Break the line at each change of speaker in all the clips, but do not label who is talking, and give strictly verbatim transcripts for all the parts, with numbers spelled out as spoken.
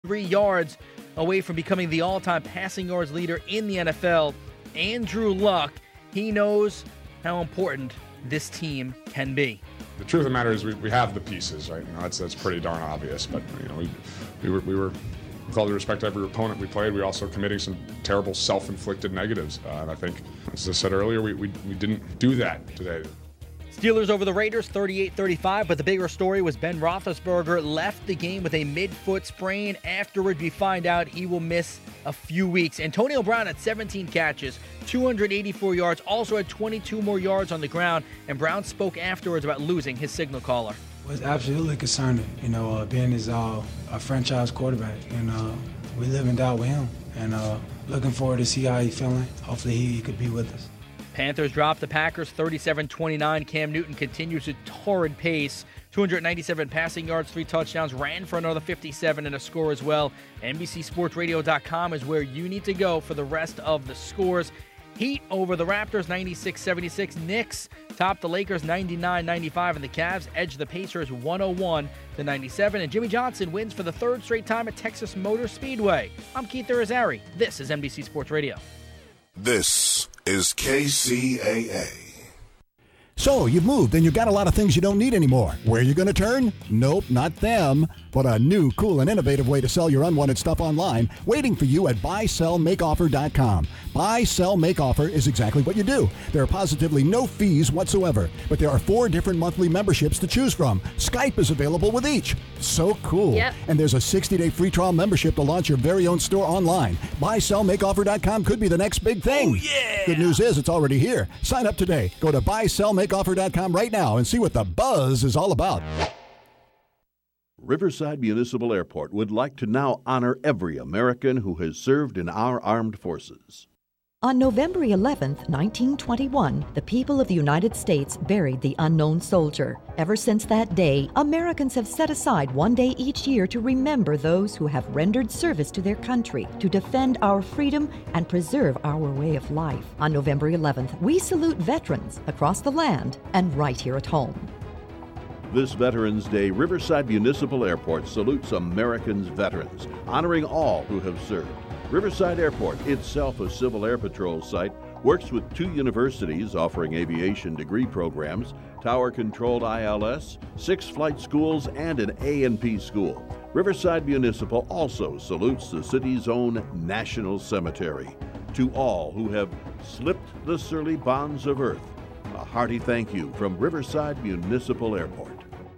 Three yards away from becoming the all-time passing yards leader in the N F L. Andrew Luck, he knows how important this team can be.
The truth of the matter is we, we have the pieces, right? You know, that's that's pretty darn obvious. But you know, we we were we were with all due respect to every opponent we played, we also committing some terrible self-inflicted negatives. Uh, and I think, as I said earlier, we, we we didn't do that today.
Steelers over the Raiders, thirty-eight thirty-five, but the bigger story was Ben Roethlisberger left the game with a mid-foot sprain. Afterward, we find out he will miss a few weeks. Antonio Brown had seventeen catches, two hundred eighty-four yards, also had twenty-two more yards on the ground, and Brown spoke afterwards about losing his signal caller.
It was absolutely concerning, you know, uh, Ben is uh, a franchise quarterback, and uh, we live and die with him, and uh, looking forward to see how he's feeling. Hopefully he, he could be with us.
Panthers dropped the Packers thirty-seven twenty-nine. Cam Newton continues a torrid pace. two hundred ninety-seven passing yards, three touchdowns, ran for another fifty-seven and a score as well. N B C Sports Radio dot com is where you need to go for the rest of the scores. Heat over the Raptors, ninety-six seventy-six. Knicks topped the Lakers, ninety-nine ninety-five. And the Cavs edged the Pacers, one oh one to ninety-seven. And Jimmy Johnson wins for the third straight time at Texas Motor Speedway. I'm Keith Irizarry. This is N B C Sports Radio.
This is K C A A.
So, you've moved and you've got a lot of things you don't need anymore. Where are you going to turn? Nope, not them. But a new, cool, and innovative way to sell your unwanted stuff online waiting for you at buy sell make offer dot com. Buy, Sell, Make Offer is exactly what you do. There are positively no fees whatsoever, but there are four different monthly memberships to choose from. Skype is available with each. So cool.
Yep.
And there's a sixty-day free trial membership to launch your very own store online. buy sell make offer dot com could be the next big thing.
Oh, yeah.
Good news is it's already here. Sign up today. Go to buy sell make offer dot com right now and see what the buzz is all about.
Riverside Municipal Airport would like to now honor every American who has served in our armed forces.
On November eleventh, nineteen twenty-one, the people of the United States buried the unknown soldier. Ever since that day, Americans have set aside one day each year to remember those who have rendered service to their country, to defend our freedom and preserve our way of life. On November eleventh, we salute veterans across the land and right here at home.
This Veterans Day, Riverside Municipal Airport salutes Americans' veterans, honoring all who have served. Riverside Airport, itself a Civil Air Patrol site, works with two universities offering aviation degree programs, tower-controlled I L S, six flight schools, and an A and P school. Riverside Municipal also salutes the city's own National Cemetery. To all who have slipped the surly bonds of earth, a hearty thank you from Riverside Municipal Airport.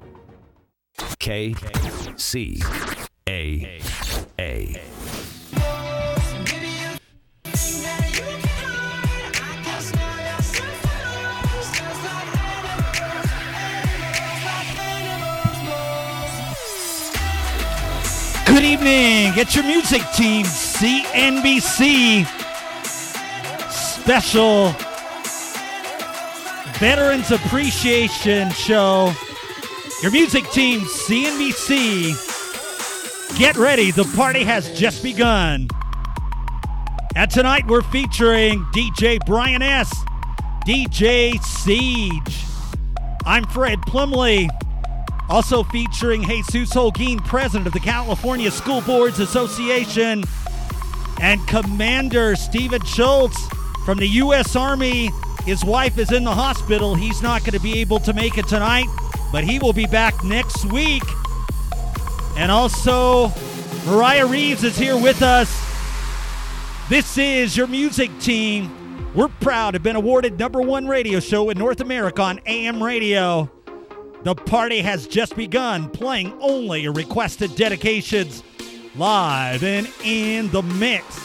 K C A A.
Good evening. Get your music team, C N B C special Veterans Appreciation Show. Your music team, C N B C. Get ready. The party has just begun. And tonight we're featuring D J Brian S., D J Siege. I'm Fred Plumley. Also featuring Jesus Holguin, president of the California School Boards Association, and Commander Stephen Schultz from the U S Army. His wife is in the hospital. He's not going to be able to make it tonight, but he will be back next week. And also, Mariah Reeves is here with us. This is your music team. We're proud to have been awarded number one radio show in North America on A M radio. The party has just begun, playing only your requested dedications, live and in the mix.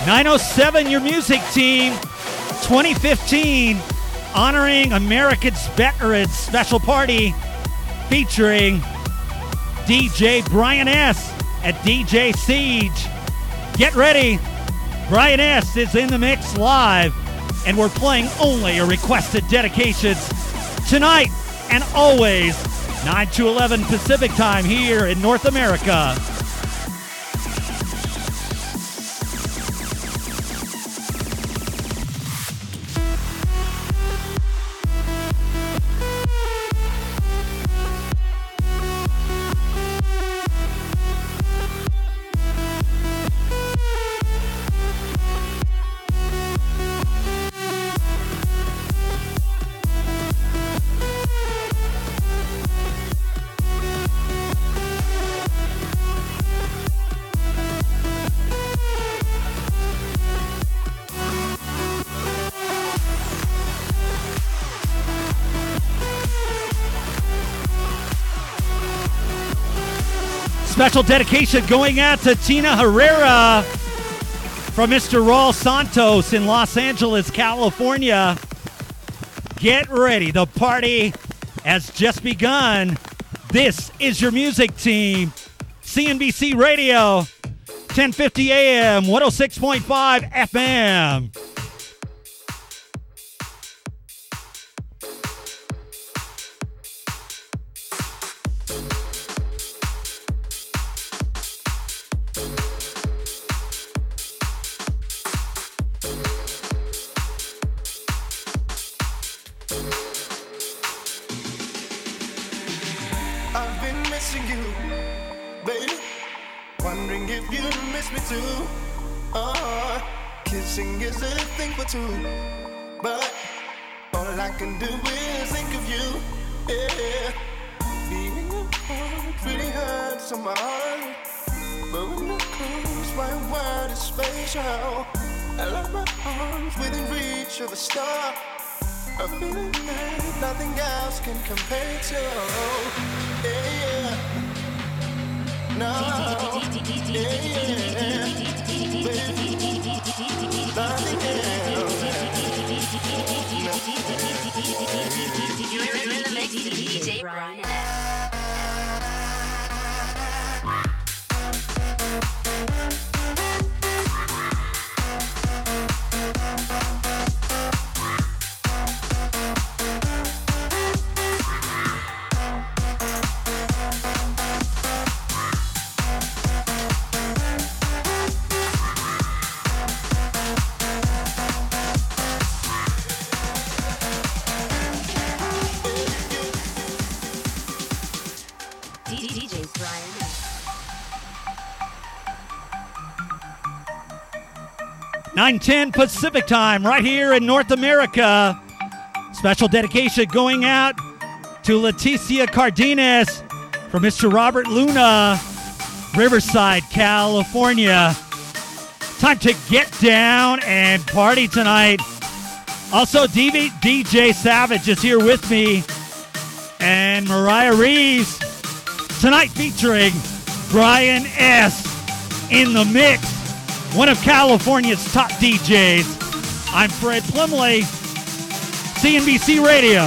nine oh seven, your music team, twenty fifteen, honoring America's veterans special party featuring D J Brian S. at D J Siege. Get ready. Brian S. is in the mix live, and we're playing only your requested dedications tonight and always, nine to eleven Pacific time here in North America. Special dedication going out to Tina Herrera from Mister Raul Santos in Los Angeles, California. Get ready. The party has just begun. This is your music team. C N B C Radio, ten fifty A M, one oh six point five F M.
But all I can do is think of you, yeah. Being apart really hurts on my heart. But when you're close, my world is spatial. I love my arms within reach of a star. A feeling that nothing else can compare to, yeah. No, yeah, yeah. Nothing else.
You're in the mix with D J Brian S.
nine ten Pacific time right here in North America. Special dedication going out to Leticia Cardenas from Mister Robert Luna, Riverside, California. Time to get down and party tonight. Also, D V D J Savage is here with me, and Mariah Reeves tonight featuring Brian S. in the mix. One of California's top D Js. I'm Fred Plumley, C N B C Radio.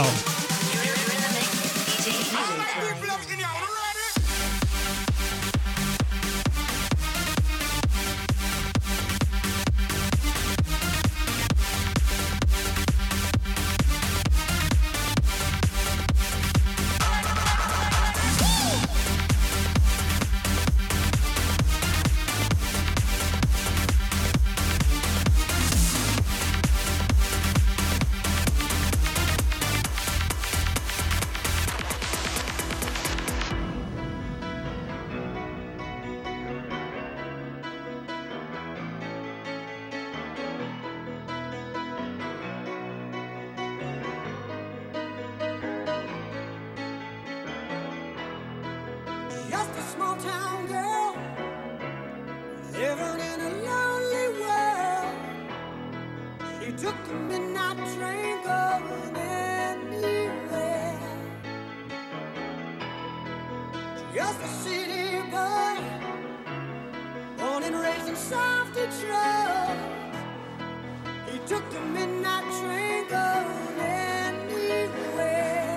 Just a city boy, born and raised in
and soft and slow. He took the midnight train going anywhere.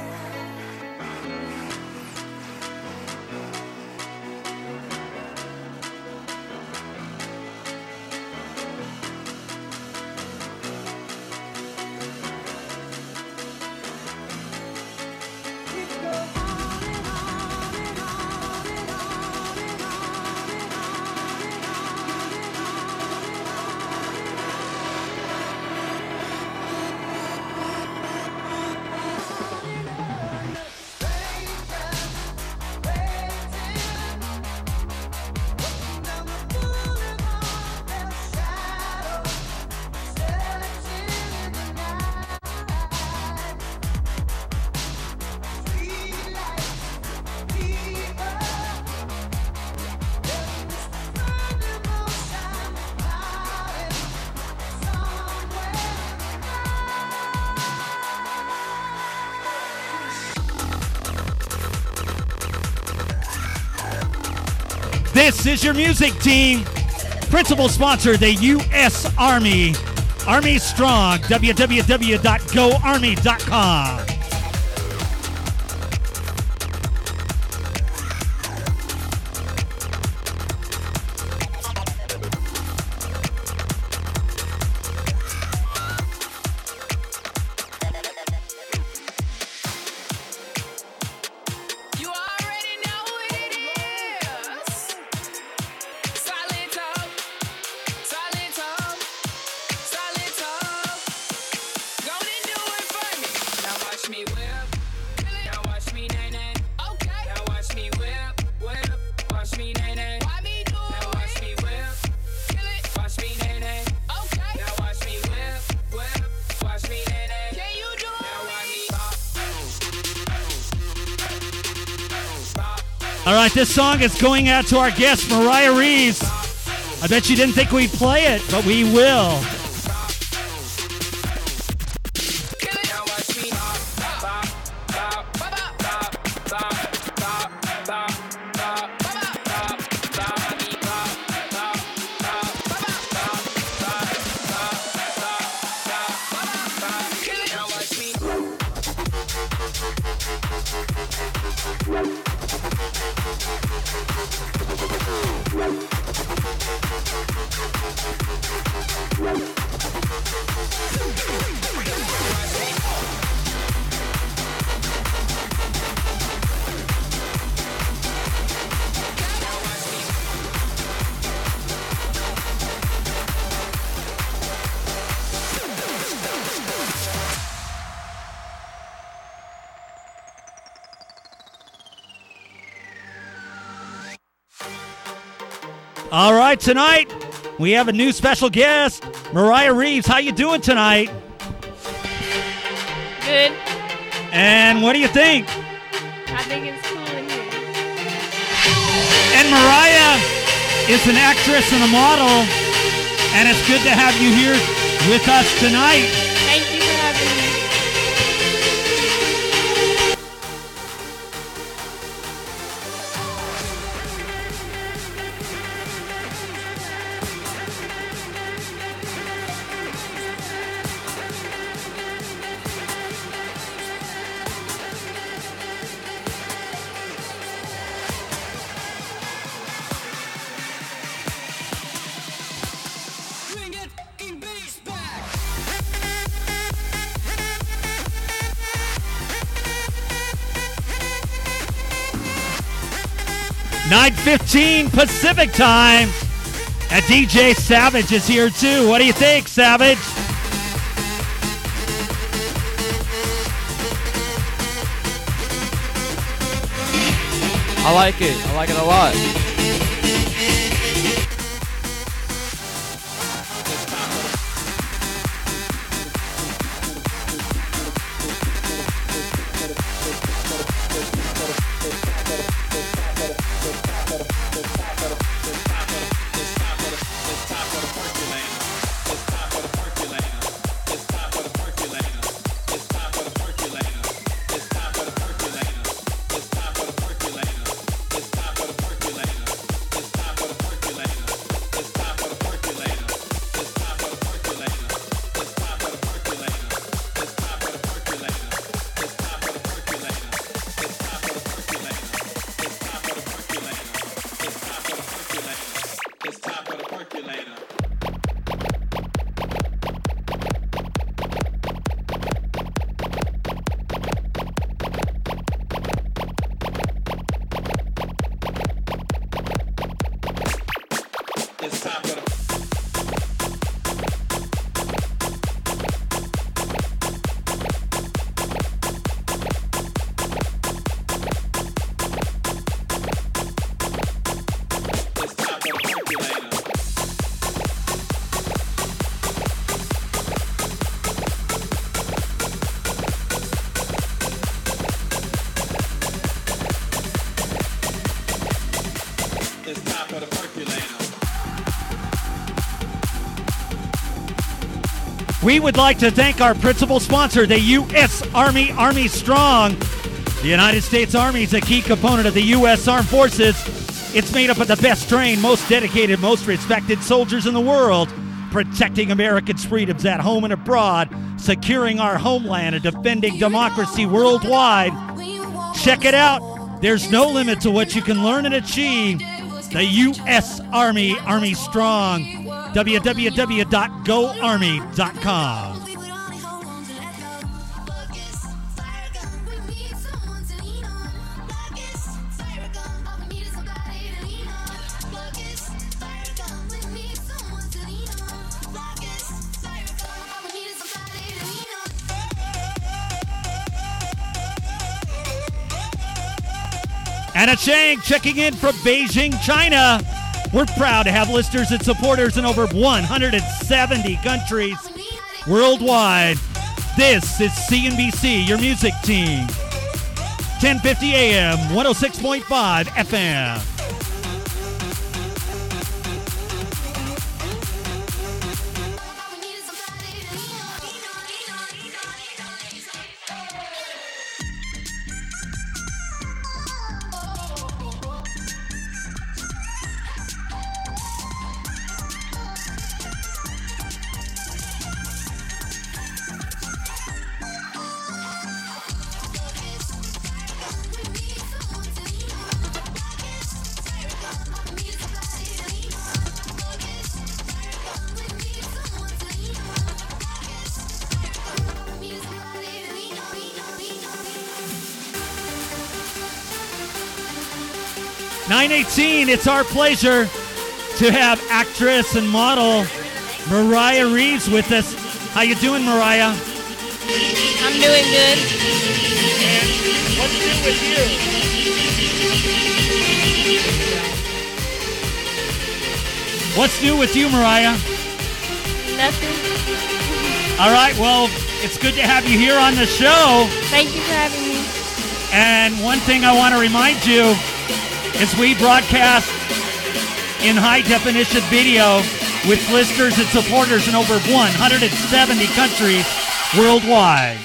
This is your music team. Principal sponsor, the U S Army. Army Strong, w w w dot go army dot com. All right, this song is going out to our guest, Mariah Reeves. I bet you didn't think we'd play it, but we will. All right, tonight we have a new special guest, Mariah Reeves. How you doing tonight?
Good.
And what do you think?
I think it's cool in here.
And Mariah is an actress and a model, and it's good to have you here with us tonight.
Thank you for having me.
nine fifteen Pacific time. And D J Savage is here too. What do you think, Savage?
I like it. I like it a lot.
It's time for the percolator.
We would like to thank our principal sponsor, the U S Army, Army Strong. The United States Army is a key component of the U S Armed Forces. It's made up of the best trained, most dedicated, most respected soldiers in the world, protecting Americans' freedoms at home and abroad, securing our homeland, and defending democracy worldwide. Check it out. There's no limit to what you can learn and achieve. The U S Army, Army Strong. w w w dot go army dot com. Anna Chang checking in from Beijing, China. We're proud to have listeners and supporters in over one hundred seventy countries worldwide. This is C N B C, your music team. ten fifty A M, one oh six point five F M. nine eighteen, it's our pleasure to have actress and model Mariah Reeves with us. How you doing, Mariah?
I'm doing good.
And what's new with you?
What's new with you, Mariah?
Nothing.
All right, well, it's good to have you here on the show.
Thank you for having me.
And one thing I want to remind you is we broadcast in high-definition video with listeners and supporters in over one hundred seventy countries worldwide.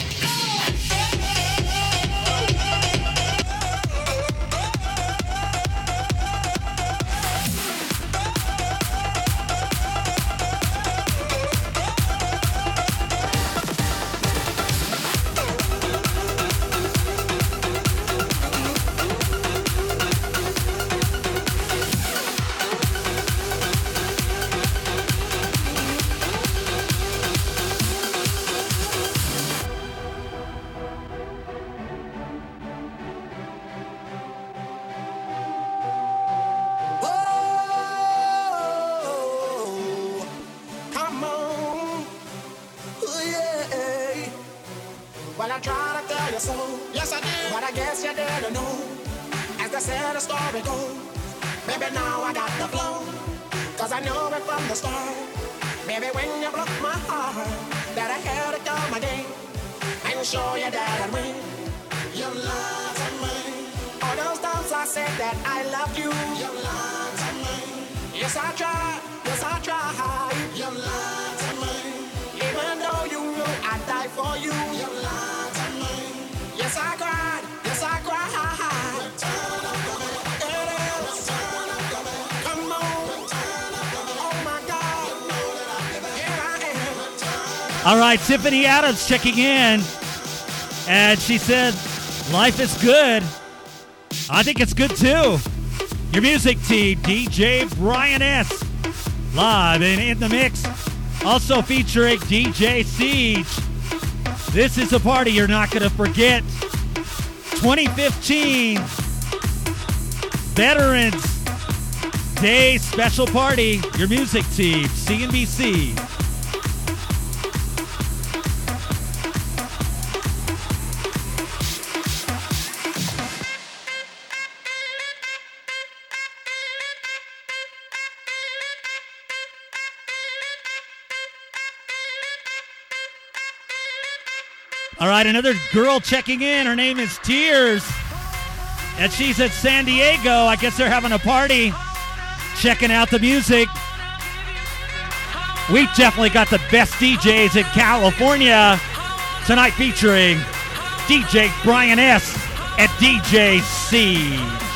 Well, I try to tell you so. Yes, I did. But I guess you didn't know. As they said, the story goes. Maybe now I got the flow. Cause I knew it from the start. Maybe when you broke my heart, that I had to come again and show you that I'd win. You lied to me. All those times I said that I loved you. You lied to me. Yes, I tried. Yes, I tried. You lied to me. Even though you knew I'd die for you. You lied to me. Yes, I cried. Yes, I cried. Return of the man. It is. Return of the man. Come on. Return of the man. Oh my God. You know that I never. Here I am. Return.
All right, Tiffany Adams checking in. And she said, life is good. I think it's good too. Your music team, D J Brian S. Live and in the mix. Also featuring D J Siege. This is a party you're not going to forget. twenty fifteen Veterans Day special party. Your music team, C N B C. All right, another girl checking in. Her name is Tears. And she's at San Diego. I guess they're having a party, checking out the music. We definitely got the best D Js in California tonight, featuring D J Brian S. and D J Siege.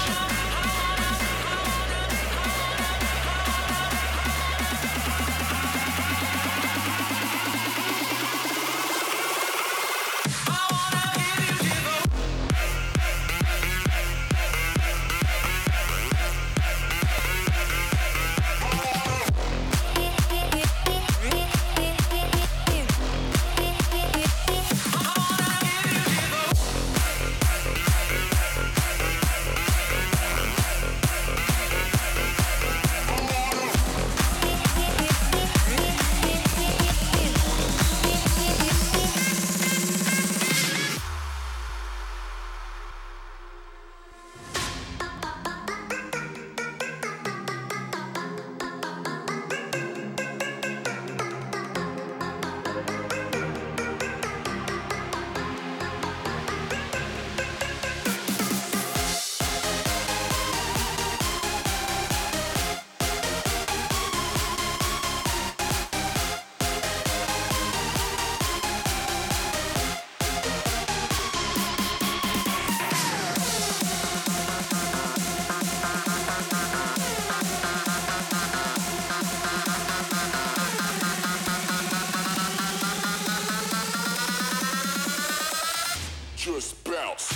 Just bounce.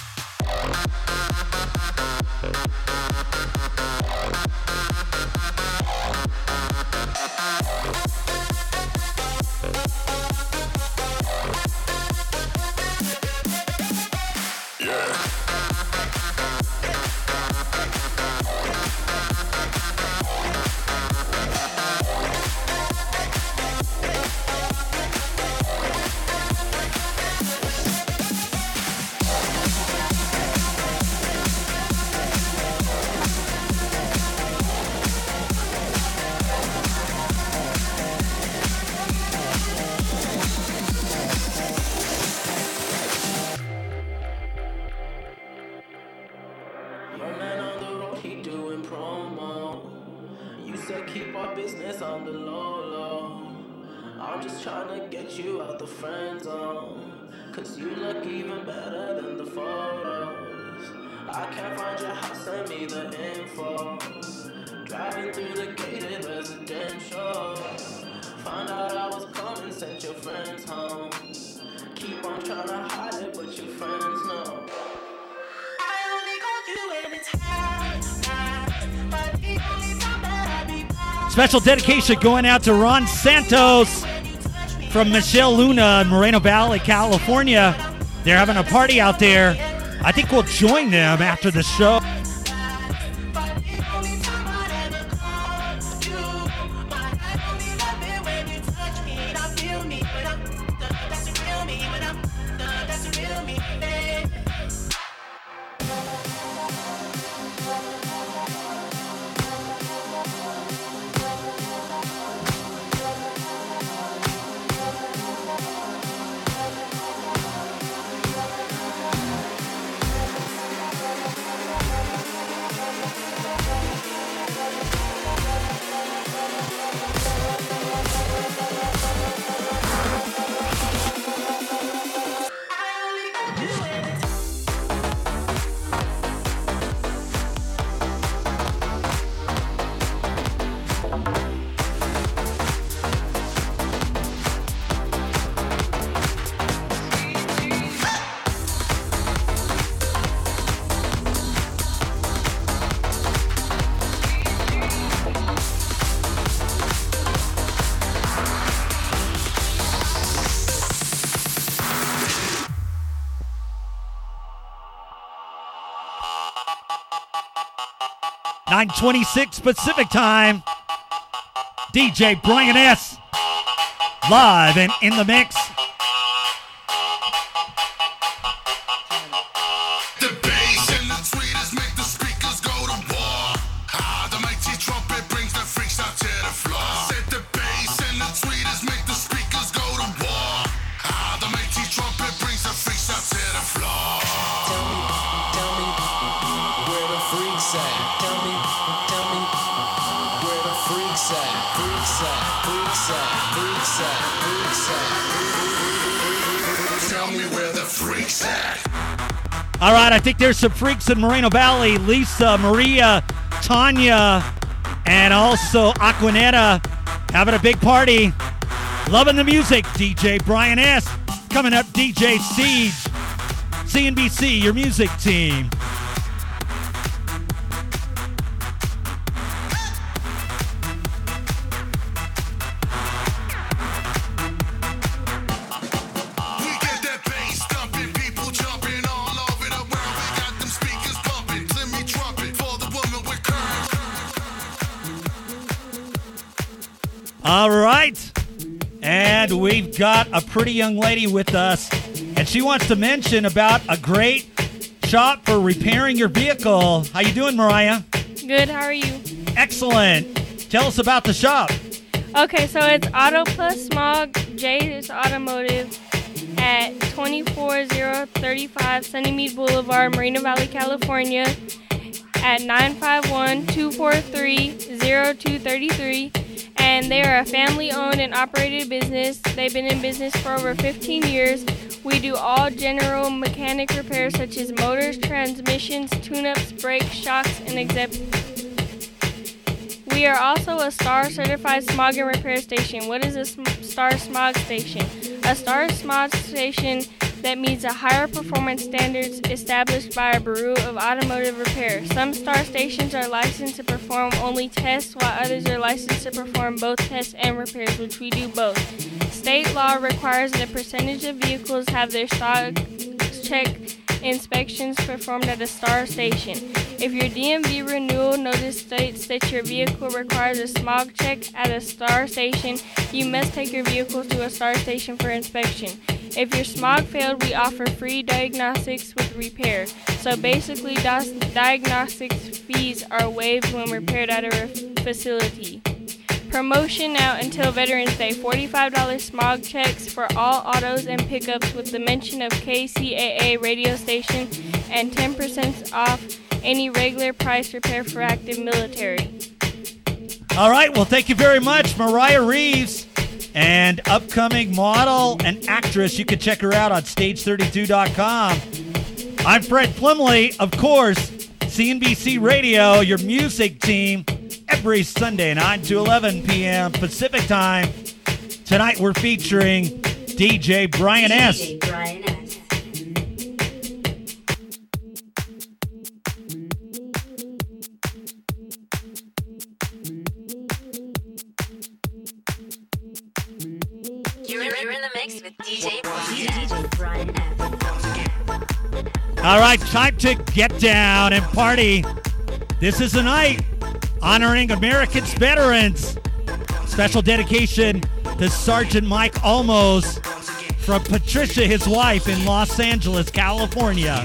Special dedication going out to Ron Santos from Michelle Luna in Moreno Valley, California. They're having a party out there. I think we'll join them after the show. nine twenty-six Pacific time. D J Brian S. live and in the mix.
The bass and the tweeters make the speakers go to war. Ah, the mighty trumpet brings the freaks out to the floor. Said the bass and the tweeters make the speakers go to war. Ah, the mighty trumpet brings the freaks out to the floor.
Tell me, tell me, where the freaks at? Tell me, tell me, where the freaks at?
Tell me where the freaks at.
All right, I think there's some freaks in Moreno Valley. Lisa, Maria, Tanya, and also Aquanetta having a big party. Loving the music. D J Brian S. Coming up, D J Siege. C N B C, your music team. All right, and we've got a pretty young lady with us, and she wants to mention about a great shop for repairing your vehicle. How you doing, Mariah?
Good, how are you?
Excellent. Tell us about the shop.
Okay, so it's Auto Plus Smog J's Automotive at twenty-four oh thirty-five Sunnymead Boulevard, Moreno Valley, California at nine five one, two four three, oh two three three. And they are a family-owned and operated business. They've been in business for over fifteen years. We do all general mechanic repairs such as motors, transmissions, tune-ups, brakes, shocks, and except. We are also a STAR certified smog and repair station. What is a sm- STAR smog station? A STAR smog station that meets a higher performance standards established by a Bureau of Automotive Repair. Some STAR stations are licensed to perform only tests, while others are licensed to perform both tests and repairs, which we do both. State law requires that a percentage of vehicles have their stock check inspections performed at a STAR station. If your D M V renewal notice states that your vehicle requires a smog check at a STAR station, you must take your vehicle to a STAR station for inspection. If your smog failed, we offer free diagnostics with repair. So basically, dos- diagnostics fees are waived when repaired at a re- facility. Promotion now until Veterans Day. forty-five dollars smog checks for all autos and pickups with the mention of K C A A radio station and ten percent off any regular price repair for active military.
All right, well, thank you very much, Mariah Reeves. And upcoming model and actress, you can check her out on stage thirty-two dot com. I'm Fred Plumley, of course, C N B C Radio, your music team, every Sunday, nine to eleven p.m. Pacific Time. Tonight we're featuring D J Brian S.
D J Brian S. You're, you're in the mix with D J Brian S.
All right, time to get down and party. This is a night honoring America's veterans. Special dedication to Sergeant Mike Olmos from Patricia, his wife, in Los Angeles, California.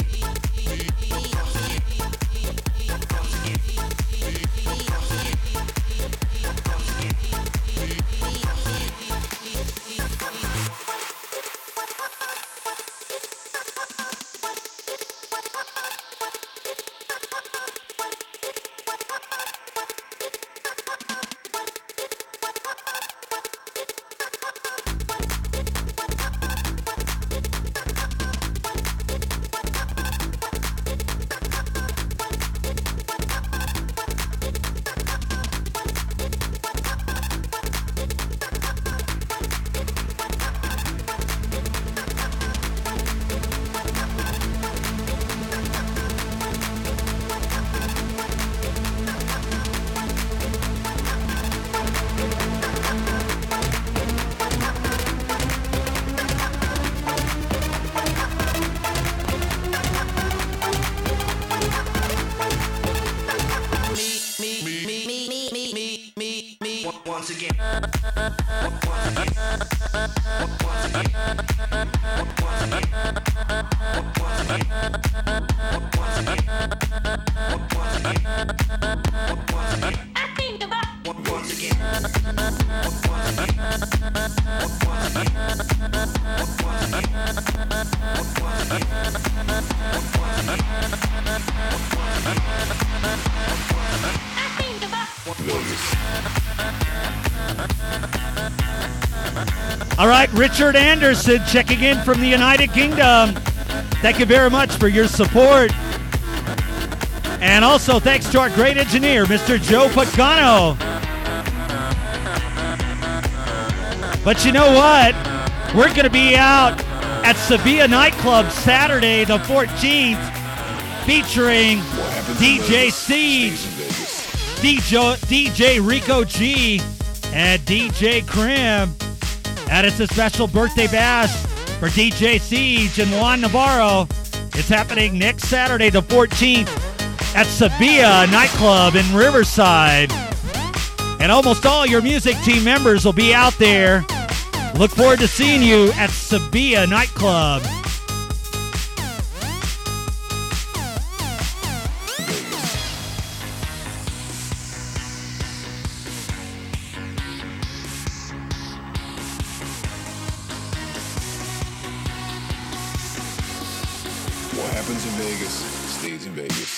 Once again.
All right, Richard Anderson checking in from the United Kingdom. Thank you very much for your support. And also thanks to our great engineer, Mister Joe Pagano. But you know what? We're going to be out at Sevilla Nightclub Saturday the fourteenth featuring D J Siege, D J, D J Rico G, and D J Krim. And it's a special birthday bash for D J Siege and Juan Navarro. It's happening next Saturday the fourteenth at Sevilla Nightclub in Riverside. And almost all your music team members will be out there. Look forward to seeing you at Sevilla Nightclub.
What happens in Vegas stays in Vegas.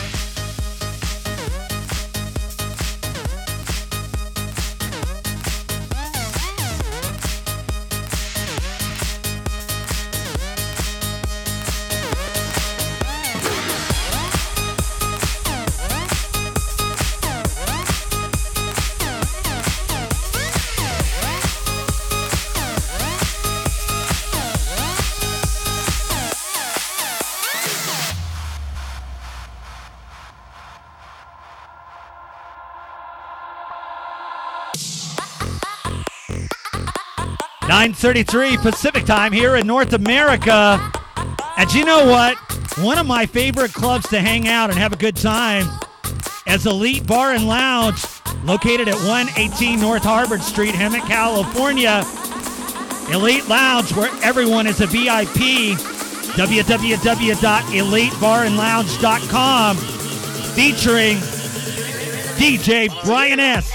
nine thirty-three Pacific time here in North America. And you know what? One of my favorite clubs to hang out and have a good time is Elite Bar and Lounge, located at one eighteen North Harvard Street, Hemet, California. Elite Lounge, where everyone is a V I P. w w w dot elite bar and lounge dot com, featuring D J Brian S.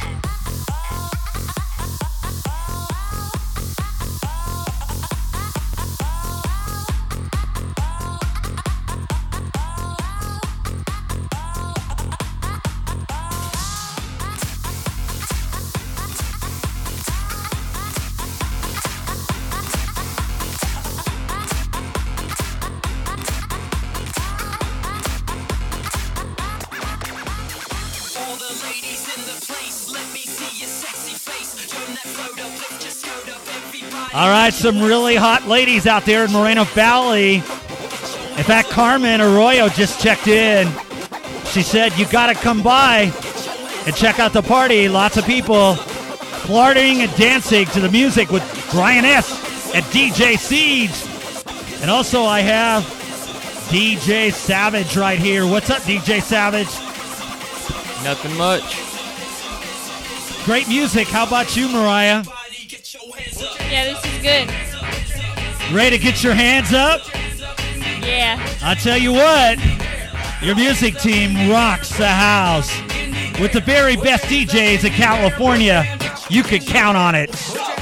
All right, some really hot ladies out there in Moreno Valley. In fact, Carmen Arroyo just checked in. She said, you got to come by and check out the party. Lots of people partying and dancing to the music with Brian S. and D J Siege. And also I have D J Savage right here. What's up, D J Savage?
Nothing much.
Great music. How about you, Mariah?
Yeah, this is good.
Ready to get your hands up?
Yeah.
I'll tell you what, your music team rocks the house. With the very best D Js in California, you can count on it.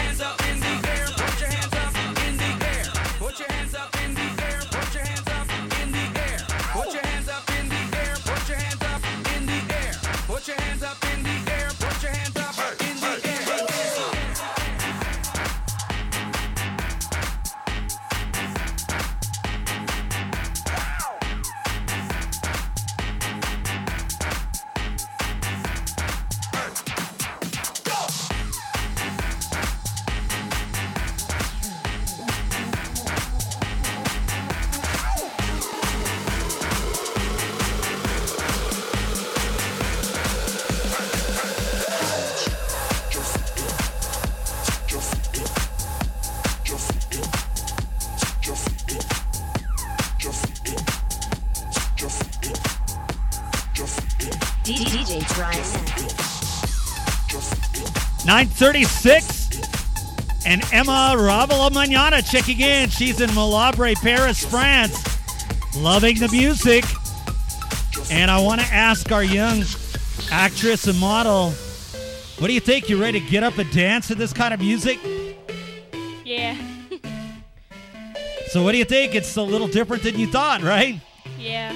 nine thirty-six, and Emma Ravela Mañana checking in. She's in Malabre, Paris, France, loving the music. And I want to ask our young actress and model, what do you think? You ready to get up and dance to this kind of music?
Yeah.
So what do you think? It's a little different than you thought, right?
Yeah.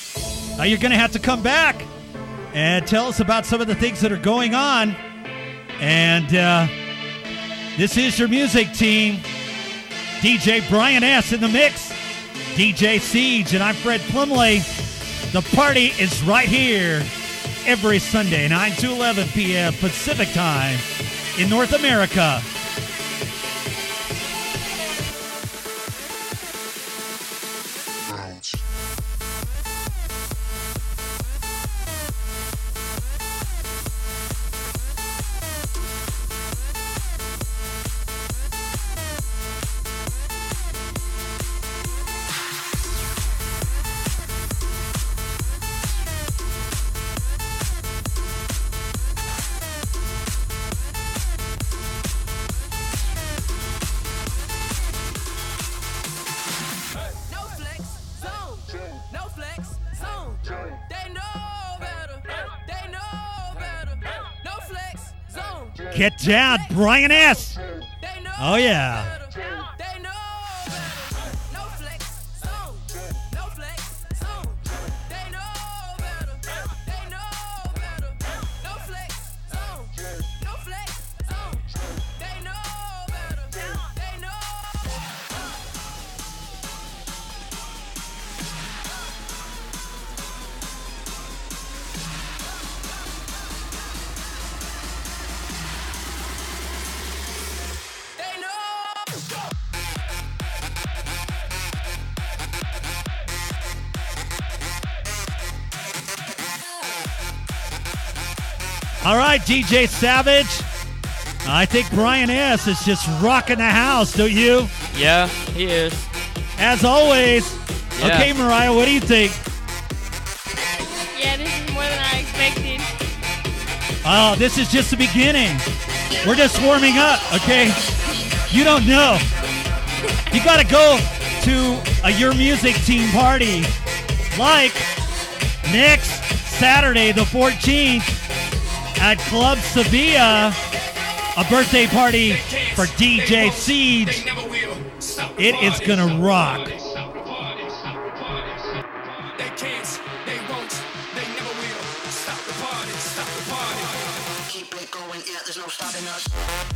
Now you're going to have to come back and tell us about some of the things that are going on And uh, this is your music team. D J Brian S. in the mix. D J Siege, and I'm Fred Plumley. The party is right here every Sunday, nine to eleven p.m. Pacific time in North America. Get down, Brian S. Oh, yeah. All right, D J Savage. I think Brian S. is just rocking the house, don't you?
Yeah, he is.
As always.
Yeah.
Okay, Mariah, what do you think?
Yeah, this is more than I expected.
Oh, this is just the beginning. We're just warming up, okay? You don't know. You got to go to a Your Music Team party like next Saturday, the fourteenth, at Club Sevilla, a birthday party for D J Siege. It is going to rock.
They can't, they won't, they never will. Stop the party, stop the party. Keep it going, yeah, there's no stopping us.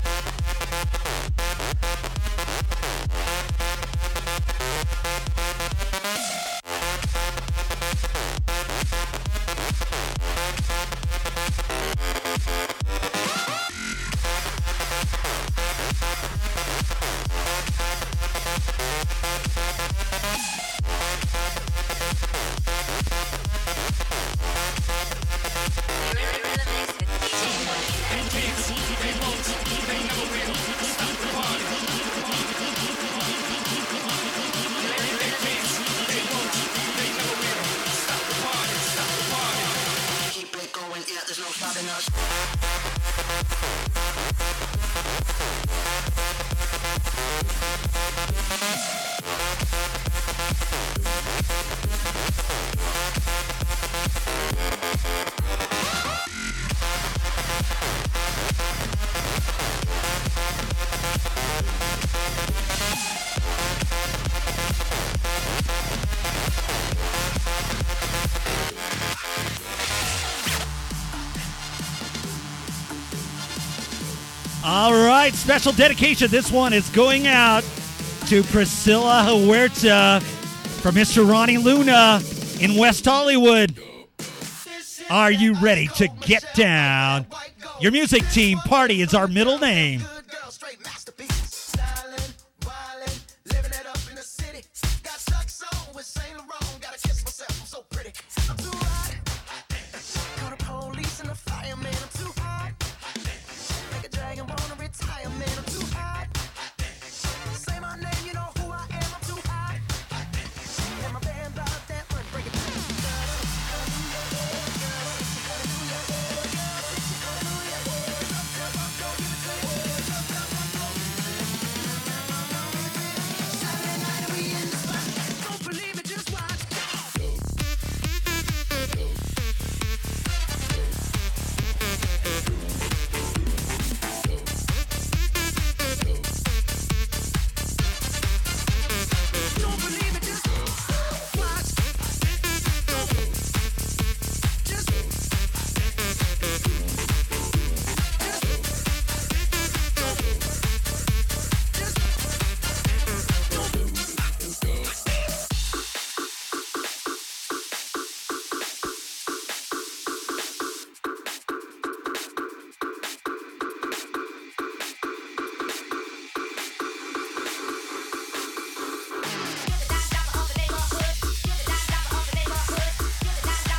All right, special dedication. This one is going out to Priscilla Huerta from Mister Ronnie Luna in West Hollywood. Are you ready to get down? Your music team party is our middle name.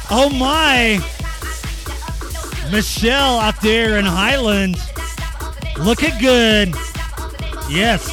Oh my! Michelle out there in Highland. Looking good. Yes.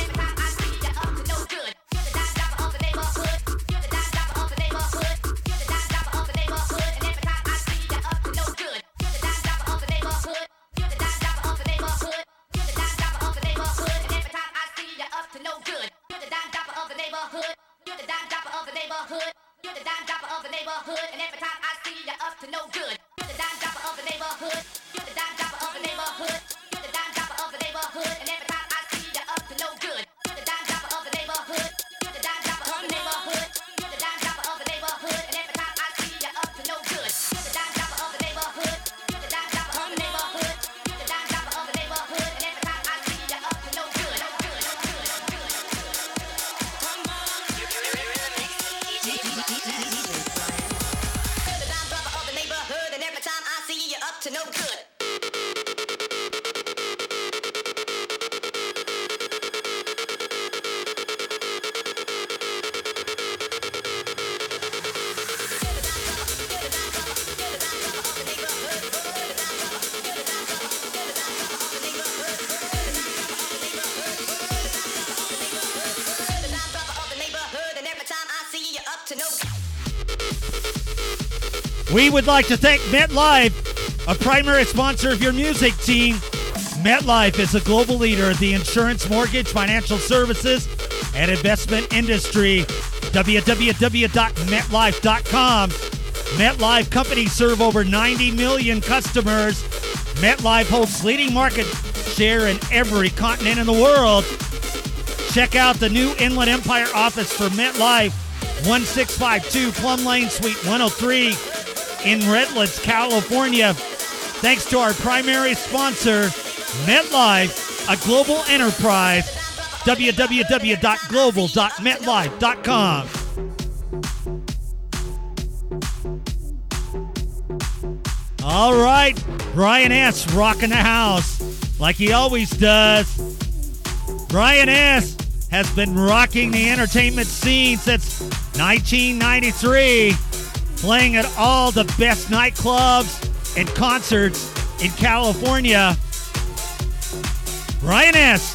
We would like to thank MetLife, a primary sponsor of your music team. MetLife is a global leader of the insurance, mortgage, financial services, and investment industry. w w w dot met life dot com. MetLife companies serve over ninety million customers. MetLife holds leading market share in every continent in the world. Check out the new Inland Empire office for MetLife, one six five two Plum Lane, Suite one oh three in Redlands, California. Thanks to our primary sponsor, MetLife, a global enterprise. w w w dot global dot met life dot com. All right, Brian S. rocking the house like he always does. Brian S. has been rocking the entertainment scene since nineteen ninety-three, playing at all the best nightclubs and concerts in California. Brian S.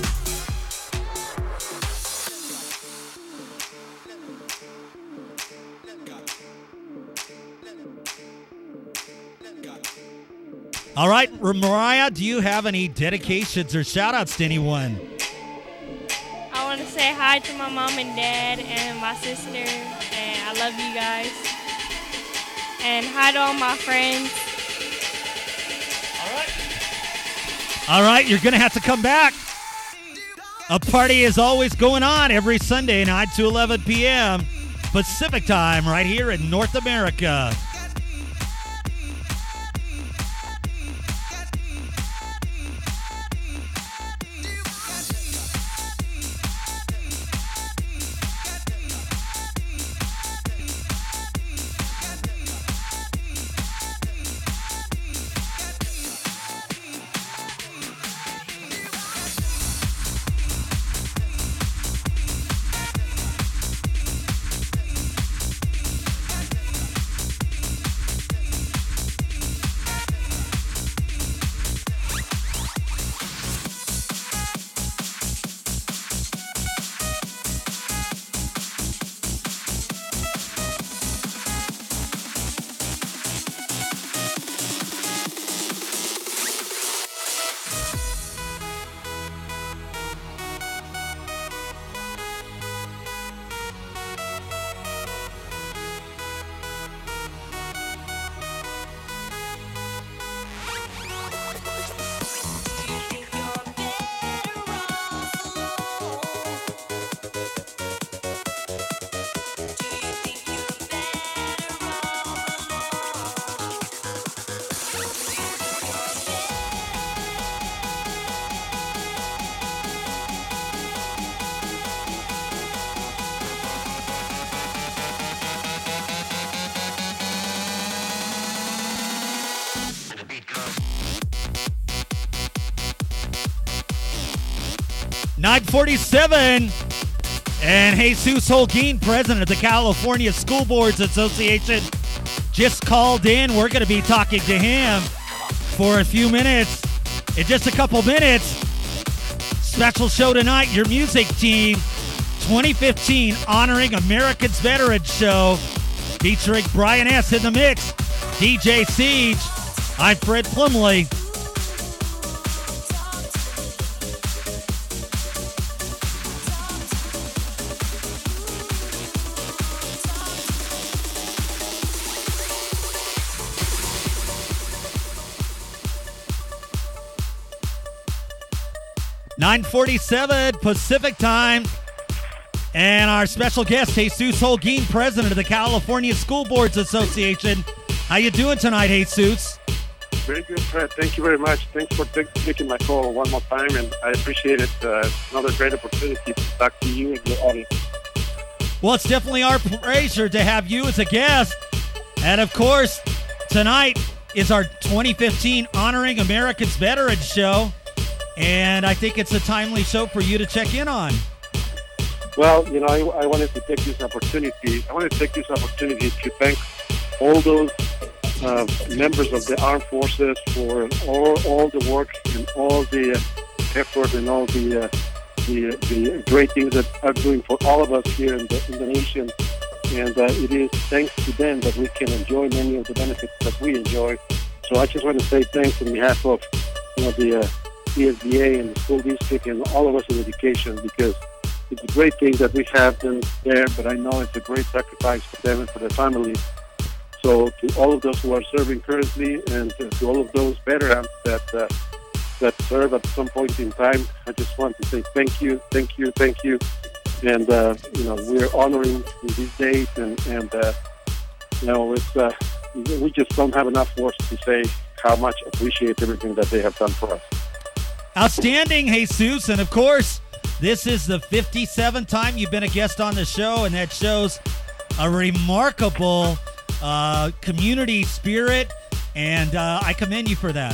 All right, Mariah, do you have any dedications or shout-outs to anyone?
I want to say hi to my mom and dad and my sister, and I love you guys. And hi to all my friends.
All right, you're going to have to come back. A party is always going on every Sunday night to eleven p.m. Pacific time right here in North America. nine forty-seven, and Jesus Holguin, president of the California School Boards Association, just called in. We're going to be talking to him for a few minutes. In just a couple minutes, special show tonight, your music team, twenty fifteen Honoring America's Veterans Show, featuring Brian S. in the mix, D J Siege. I'm Fred Plumley. nine forty-seven Pacific time. And our special guest, Jesus Holguin, president of the California School Boards Association. How you doing tonight, Jesus?
Very good, Fred. Thank you very much. Thanks for t- taking my call one more time, and I appreciate it. Uh, another great opportunity to talk to you and your audience.
Well, it's definitely our pleasure to have you as a guest. And, of course, tonight is our twenty fifteen Honoring America's Veterans Show. And I think it's a timely show for you to check in on.
Well, you know, I, I wanted to take this opportunity. I wanted to take this opportunity to thank all those uh, members of the armed forces for all, all the work and all the uh, effort and all the, uh, the the great things that are doing for all of us here in the, in the nation. And uh, it is thanks to them that we can enjoy many of the benefits that we enjoy. So I just want to say thanks on behalf of you know the uh, C S D A and the school district and all of us in education, because it's a great thing that we have them there, but I know it's a great sacrifice for them and for their families. So to all of those who are serving currently and to all of those veterans that uh, that serve at some point in time, I just want to say thank you, thank you, thank you. And, uh, you know, we're honoring these days and, and uh, you know, it's, uh, we just don't have enough words to say how much appreciate everything that they have done for us.
Outstanding, Jesus. And, of course, this is the fifty-seventh time you've been a guest on the show, and that shows a remarkable uh, community spirit, and uh, I commend you for that.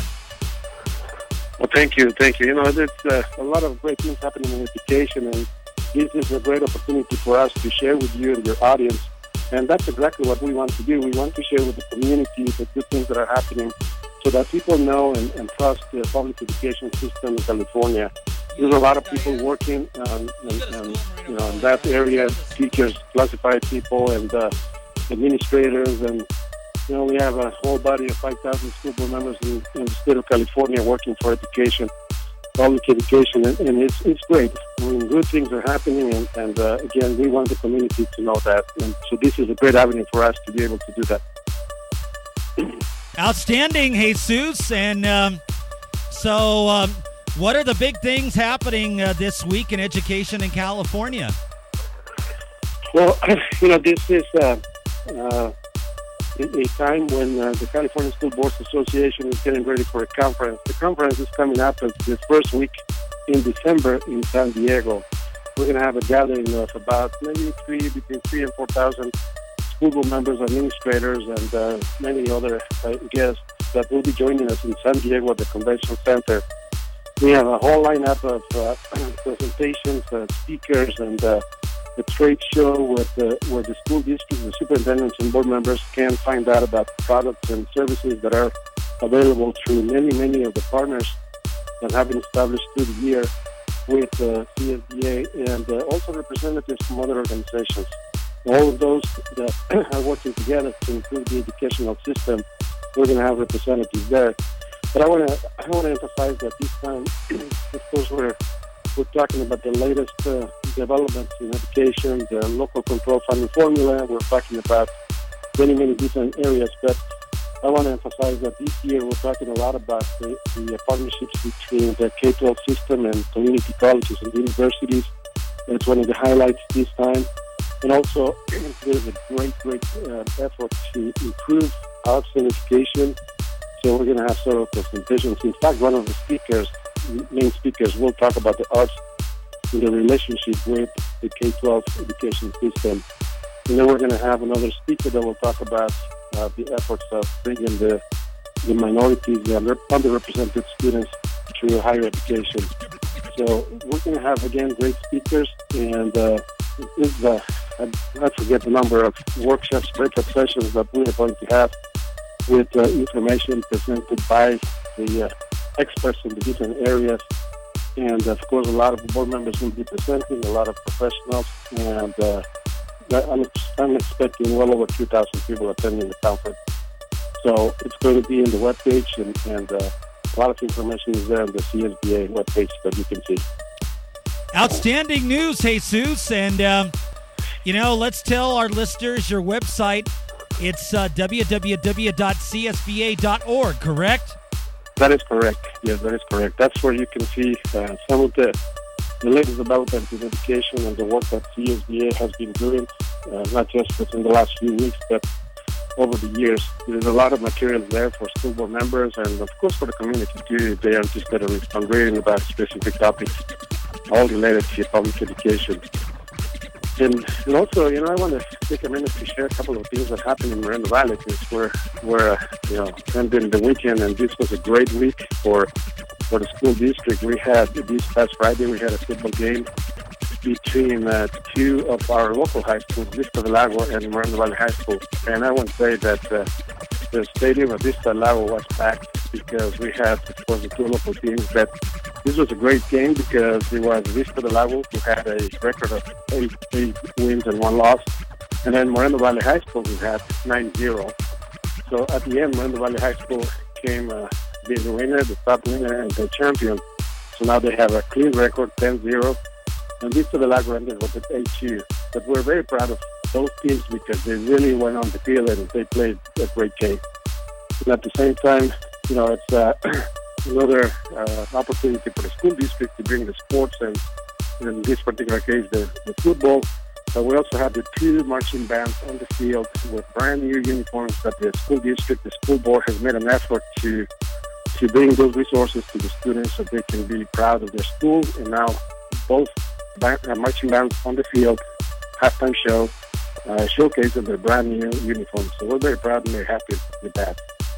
Well, thank you, thank you. You know, there's uh, a lot of great things happening in education, and this is a great opportunity for us to share with you and your audience, and that's exactly what we want to do. We want to share with the community the good things that are happening so that people know and, and trust the public education system in California. There's a lot of people working um, and, and, you know, in that area, teachers, classified people, and uh, administrators, and you know, we have a whole body of five thousand school board members in, in the state of California working for education, public education, and, and it's it's great. I mean, good things are happening, and, and uh, again, we want the community to know that, and so this is a great avenue for us to be able to do that.
Outstanding, Jesus. And um, so um, what are the big things happening uh, this week in education in California?
Well, you know, this is uh, uh, a time when uh, the California School Boards Association is getting ready for a conference. The conference is coming up this first week in December in San Diego. We're going to have a gathering of about maybe three, between three and four thousand school board members, administrators, and uh, many other uh, guests that will be joining us in San Diego at the Convention Center. We have a whole lineup of uh, presentations, uh, speakers, and uh, a trade show with, uh, where the school district, the superintendents, and board members can find out about products and services that are available through many, many of the partners that have been established through the year with uh, C S D A, and uh, also representatives from other organizations. All of those that are working together to improve the educational system, we're going to have representatives there. But I want to I want to emphasize that this time, of course, we're we're talking about the latest uh, developments in education, the local control funding formula. We're talking about many, many different areas. But I want to emphasize that this year we're talking a lot about the, the partnerships between the K twelve system and community colleges and universities. That's one of the highlights this time. And also, there's a great, great uh, effort to improve arts in education. So we're going to have several presentations. In fact, one of the speakers, main speakers, will talk about the arts in the relationship with the K twelve education system. And then we're going to have another speaker that will talk about uh, the efforts of bringing the, the minorities, the under, underrepresented students through higher education. So we're going to have, again, great speakers, and uh, this is a I, I forget the number of workshops, breakout sessions that we are going to have with uh, information presented by the uh, experts in the different areas. And of course, a lot of board members will be presenting, a lot of professionals, and uh, I'm, I'm expecting well over two thousand people attending the conference. So it's going to be in the webpage, and, and uh, a lot of information is there on the C S B A webpage that you can see.
Outstanding news, Jesus. And, um, you know, let's tell our listeners your website. It's uh, w w w dot c s b a dot org, correct?
That is correct. Yes, that is correct. That's where you can see uh, some of the, the latest developments in education and the work that C S B A has been doing, uh, not just within the last few weeks, but over the years. There's a lot of materials there for school board members and, of course, for the community, too, if they are interested in reading about specific topics, all related to public education. And, and also, you know, I want to take a minute to share a couple of things that happened in Moreno Valley, because we're, we're uh, you know, ending the weekend, and this was a great week for for the school district. We had, this past Friday, we had a football game between uh, two of our local high schools, Vista del Lago and Moreno Valley High School. And I want to say that uh, the stadium of Vista del Lago was packed because we had, of course, the two local teams. But this was a great game because it was Vista del Lago, who had a record of eight, eight wins and one loss. And then Moreno Valley High School, who had nine zero. So at the end, Moreno Valley High School came uh, being the winner, the top winner, and the champion. So now they have a clean record, ten zero. And Vista del Lago ended with an eight two. But we're very proud of those teams because they really went on the field and they played a great game. And at the same time, you know, it's uh, another uh, opportunity for the school district to bring the sports and, in this particular case, the, the football. But we also have the two marching bands on the field with brand new uniforms that the school district, the school board has made an effort to to bring those resources to the students so they can be proud of their school. And now both band, uh, marching bands on the field, halftime show, uh, showcase of their brand new uniforms. So we're very proud and very happy with that.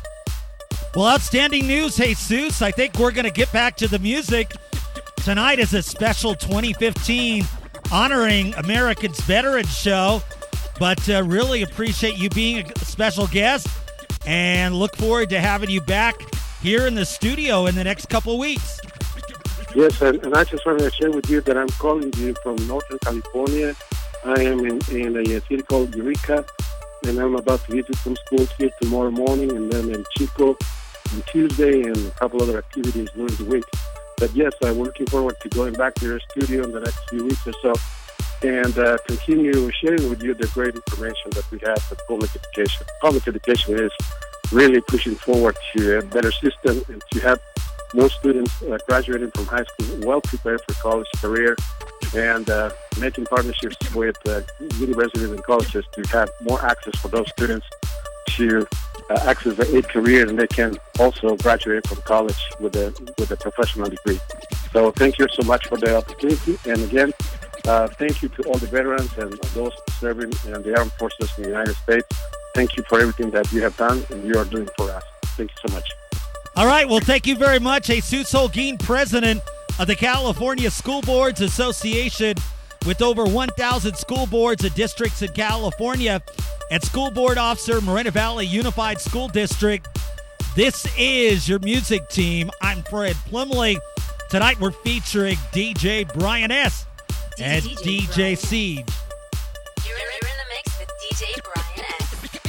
Well, outstanding news, Jesus. I think we're going to get back to the music. Tonight is a special twenty fifteen Honoring Americans Veterans show, but uh, really appreciate you being a special guest and look forward to having you back here in the studio in the next couple of weeks.
Yes, and, and I just wanted to share with you that I'm calling you from Northern California. I am in, in a city called Eureka, and I'm about to visit some schools here tomorrow morning, and then in Chico on Tuesday, and a couple other activities during the week. But yes, I'm looking forward to going back to your studio in the next few weeks or so and uh, continue sharing with you the great information that we have for public education. Public education is really pushing forward to a better system and to have more students uh, graduating from high school well prepared for college career, and uh, making partnerships with uh, universities and colleges to have more access for those students to uh, access a career, and they can also graduate from college with a with a professional degree. So thank you so much for the opportunity, and again, uh, thank you to all the veterans and those serving in the armed forces in the United States. Thank you for everything that you have done and you are doing for us. Thank you so much.
All right, well, thank you very much, Jesus Holguin, president of the California School Boards Association, with over one thousand school boards and districts in California, and school board officer, Moreno Valley Unified School District. This is your music team. I'm Fred Plumley. Tonight we're featuring D J Brian S. and D J Siege.
You're in the mix with D J Brian S.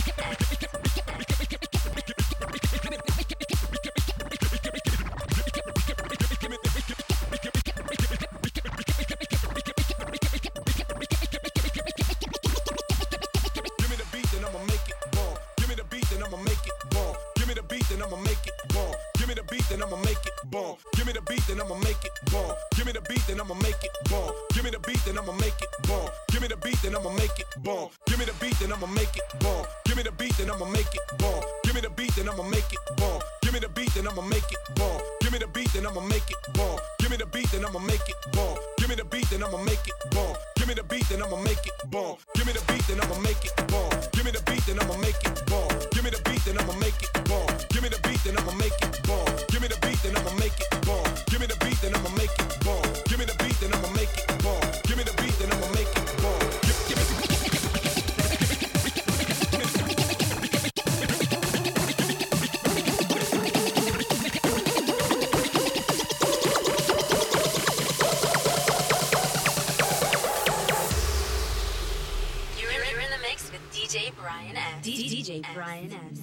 Then I'ma make it bomb. Give me the beat, then I'ma make it bomb. Give me the beat, then I'ma make it bomb. Give me the beat, then I'ma make it bomb. Give me the beat, then I'ma make it bomb. Give me the beat, then I'ma make it bomb. Give me the beat, then I'ma make it bomb. Give me the beat, then I'ma make it bomb. Give me the beat, then I'ma make it bomb. Give me the beat, then I'ma make it bomb. Give me the beat, then I'ma make it bomb. Give me the beat, then I'ma make it bomb. Give me the beat, then I'ma make it bomb. Give me the beat, then I'ma make it bomb. Give me the beat, then I'ma make it bomb. Give me the beat, then I'ma make it bomb. Give me the beat, then I'ma make it bomb. Give me the beat, then I'ma make it bomb. Give me the beat, then I'ma make it bomb. Give me the beat, then I'ma make it bomb. Give me the beat, then I'ma make it bomb. Give me
Brian S.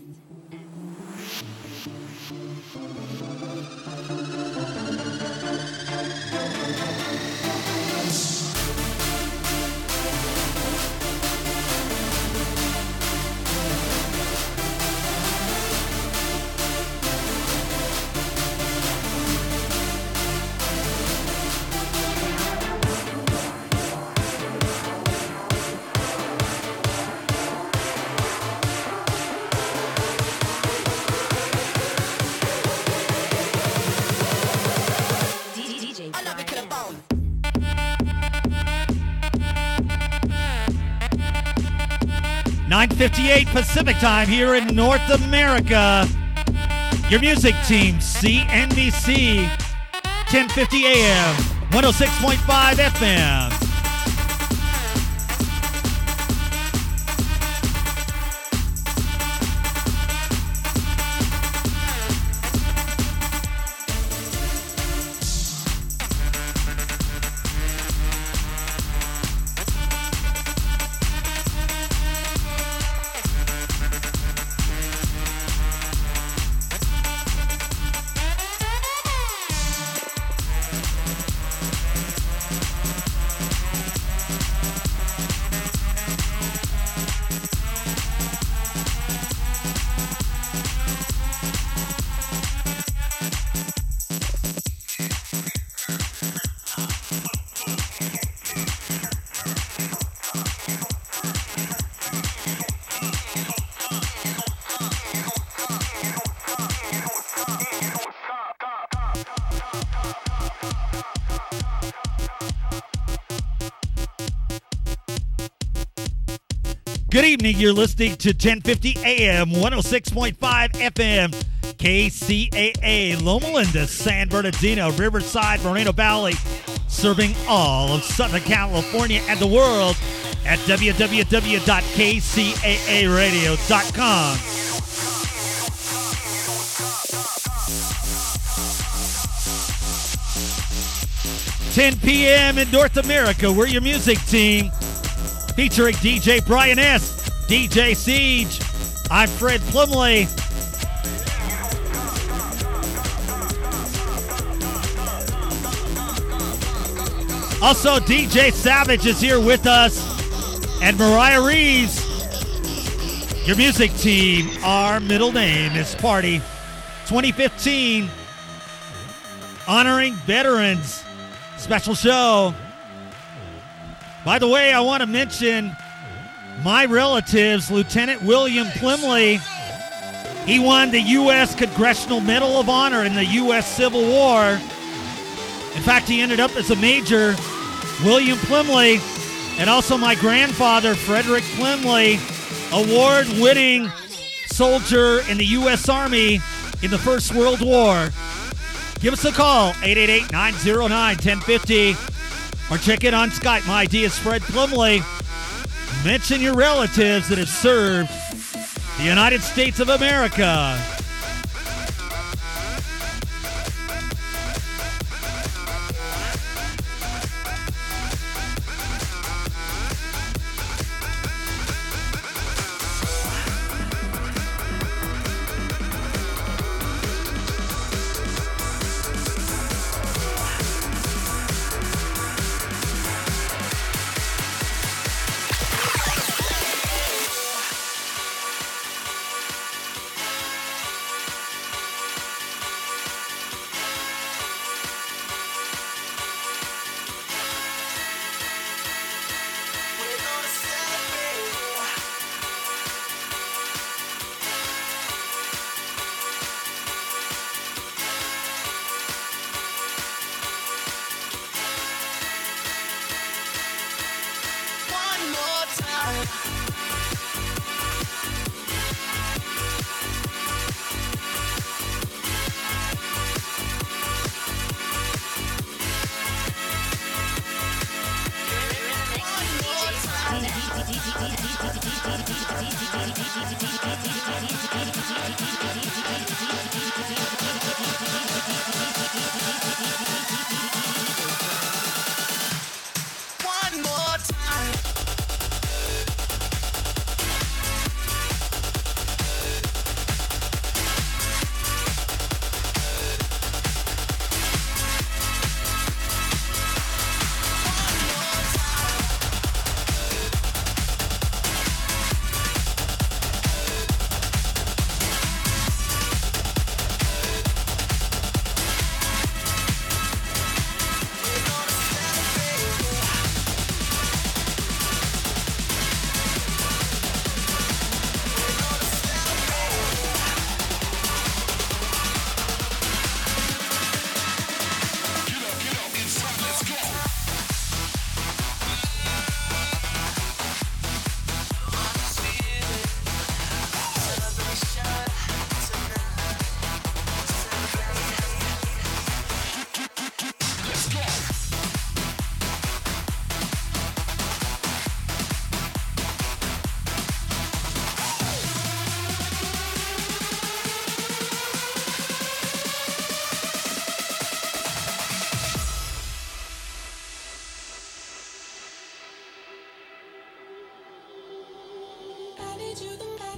nine fifty-eight Pacific time here in North America. Your music team, C N B C, ten fifty A M, one oh six point five F M. Good evening. You're listening to ten fifty A M, one oh six point five F M, K C A A, Loma Linda, San Bernardino, Riverside, Moreno Valley, serving all of Southern California and the world at w w w dot k c a a radio dot com. ten p.m. in North America. We're your music team, featuring D J Brian S., D J Siege. I'm Fred Plumley. Also, D J Savage is here with us, and Mariah Reeves. Your music team, our middle name is Party twenty fifteen, honoring veterans. Special show. By the way, I want to mention my relatives, Lieutenant William Plumley. He won the U S Congressional Medal of Honor in the U S Civil War. In fact, he ended up as a major. William Plumley, and also my grandfather, Frederick Plumley, award-winning soldier in the U S Army in the First World War. Give us a call, eight eight eight, nine oh nine, one oh five oh, or check it on Skype. My I D is Fred Plumley. Mention your relatives that have served the United States of America.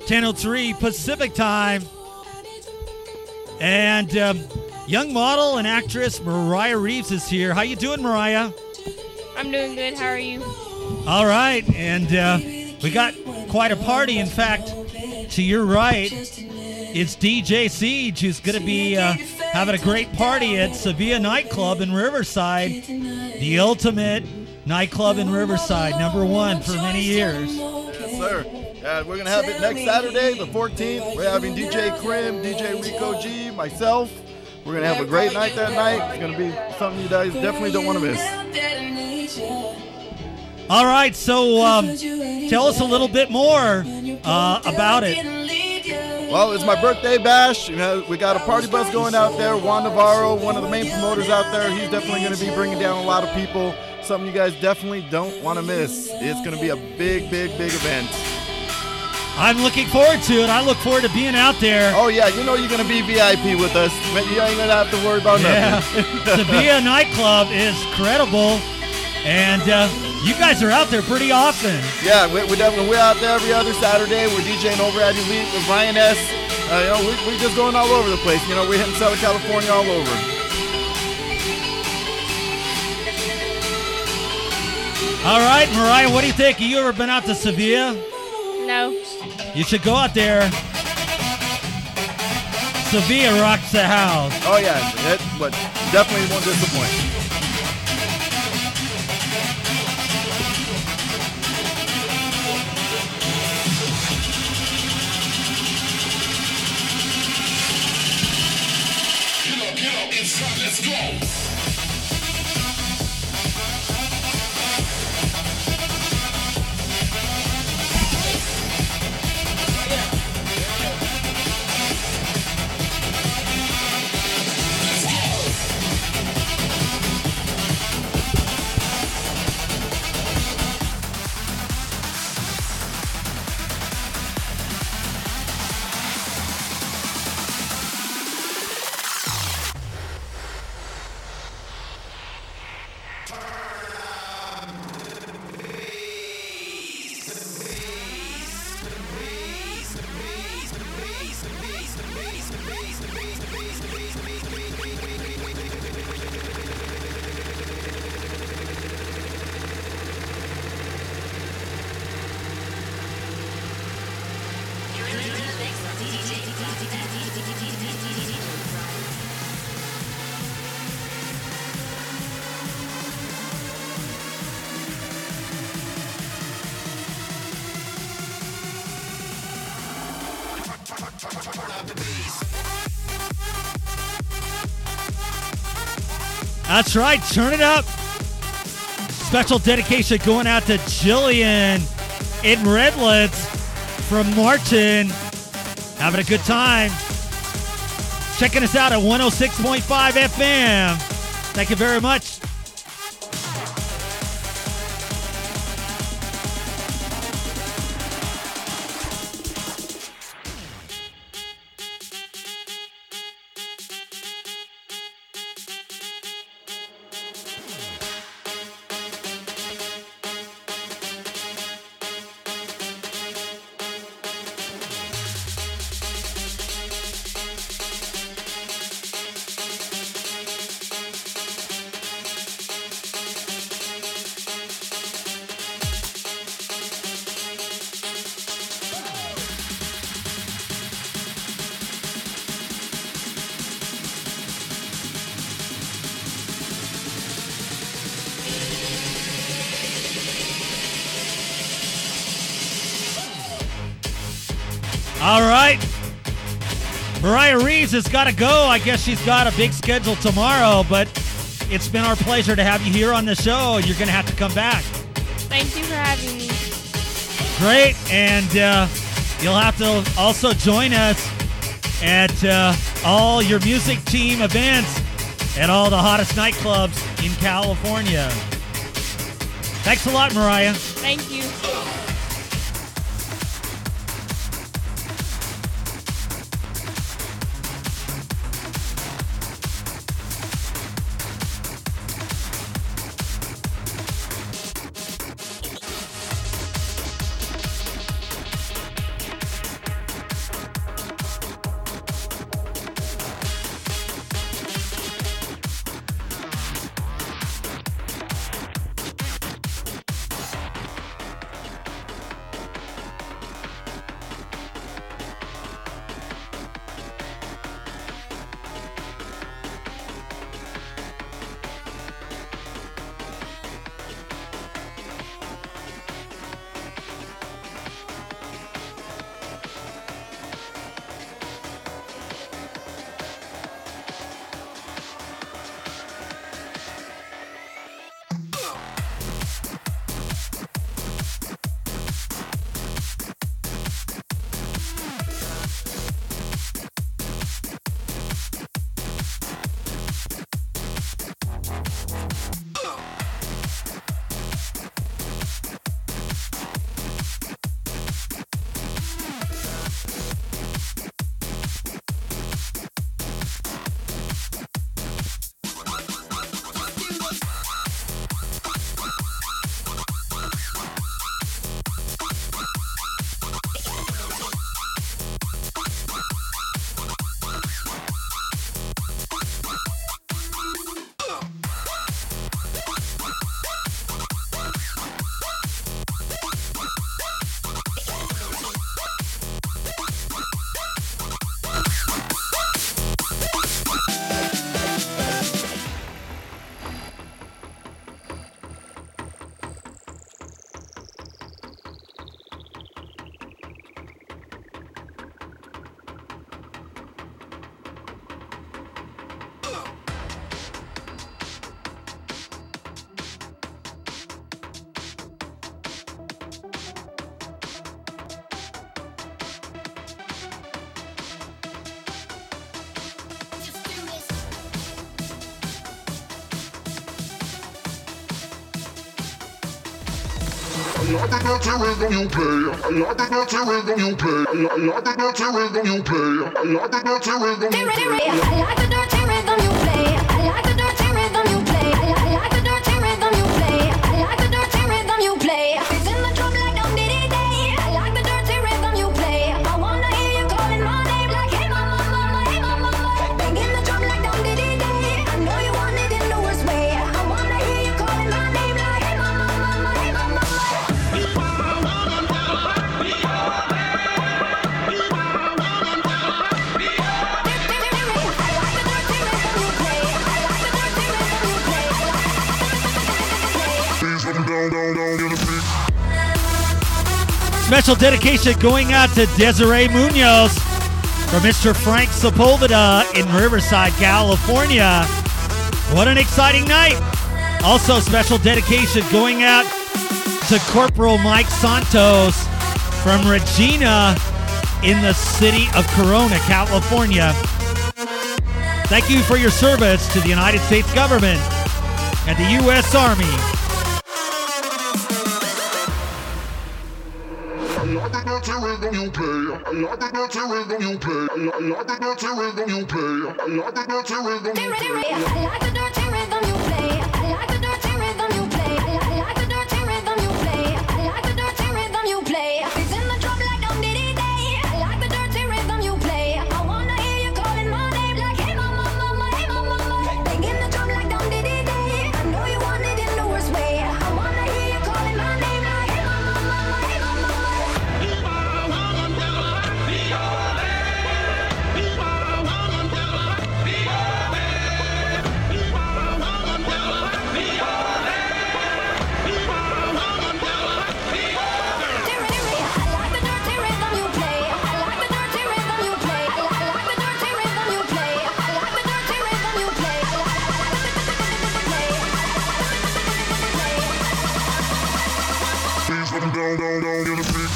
ten oh three Pacific time. And um, young model and actress Mariah Reeves is here. How you doing, Mariah?
I'm doing good. How are you?
All right. And uh, we got quite a party. In fact, to your right, it's D J Siege, who's going to be uh, having a great party at Sevilla Nightclub in Riverside, the ultimate nightclub in Riverside, number one for many years.
Yes, sir. Uh, we're going to have it next Saturday, the fourteenth. We're having D J Krim, D J Rico G, myself. We're going to have a great night that night. It's going to be something you guys definitely don't want to miss.
All right, so um, tell us a little bit more uh, about it.
Well, it's my birthday bash. You know, we got a party bus going out there. Juan Navarro, one of the main promoters out there, he's definitely going to be bringing down a lot of people. Something you guys definitely don't want to miss. It's going to be a big, big, big event.
I'm looking forward to it. I look forward to being out there.
Oh, yeah, you know you're going to be V I P with us. You ain't going to have to worry about
yeah.
nothing.
Sevilla Nightclub is credible, and uh, you guys are out there pretty often.
Yeah, we, we definitely, we're out there every other Saturday. We're DJing over at Elite with Ryan S. Uh, you know, we, we're just going all over the place. You know, we're hitting Southern California all over.
All right, Mariah, what do you think? Have you ever been out to Sevilla?
No.
You should go out there. Sevilla rocks the house.
Oh, yeah, it, but definitely won't disappoint.
Let's go.
That's right, turn it up. Special dedication going out to Jillian in Redlands from Martin. Having a good time. Checking us out at one oh six point five F M. Thank you very much. All right. Mariah Reeves has got to go. I guess she's got a big schedule tomorrow, but it's been our pleasure to have you here on the show. You're going to have to come back.
Thank you for having me.
Great. And uh, you'll have to also join us at uh, all your music team events at all the hottest nightclubs in California. Thanks a lot, Mariah.
Thank you.
like the dirty rhythm you play. I like the dirty rhythm you play. I like the dirty rhythm you play. I like the dirty rhythm you play.
I like the dirty rhythm you play. I like the dirty rhythm you play. I like the dirty rhythm you play. I like the dirty rhythm you play. It's in the drum like dum diddy day. I like the dirty rhythm you play. I wanna hear you calling my name like hey mama, mama, hey mama. Banging the drum like dum diddy day. I know you want it in the worst way. I wanna hear you calling my name like hey mama, mama, hey mama.
Special dedication going out to Desiree Munoz for Mister Frank Sepulveda in Riverside, California. What an exciting night. Also, special dedication going out to Corporal Mike Santos from Regina in the city of Corona, California. Thank you for your service to the United States government and the U S Army.
I like the dirty rhythm you play. I like the dirty rhythm you play. I like the dirty rhythm you play. I like the dirty rhythm you play.
I like the dirty rhythm you play. I like the dirty rhythm you play. I like the dirty rhythm you play. I like the dirty rhythm you play. It's in the drum like dum diddy day. I like the dirty rhythm you play. I wanna hear you calling my name like hey mama, mama, hey mama. Banging the drum like dum diddy day. I know you want it in the worst way. I wanna hear you calling my name like hey mama, mama, hey mama.
Down, down, down, to the beat.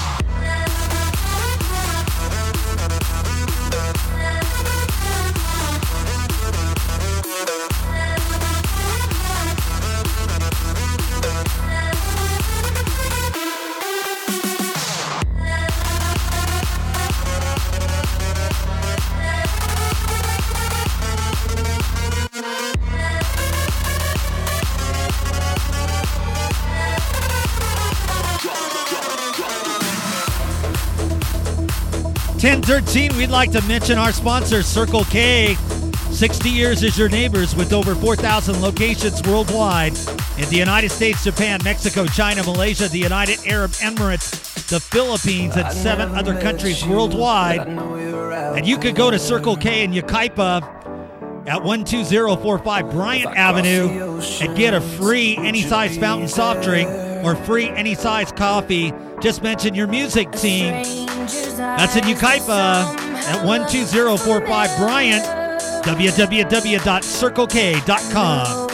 ten thirteen, we'd like to mention our sponsor, Circle K. sixty years as your neighbors with over four thousand locations worldwide in the United States, Japan, Mexico, China, Malaysia, the United Arab Emirates, the Philippines, and seven other countries worldwide. And you could go to Circle K in Yucaipa at one two zero four five Bryant Avenue and get a free any size fountain soft drink or free any size coffee. Just mention your music team. That's in Yucaipa at one two zero four five Bryant, w w w dot circle k dot com.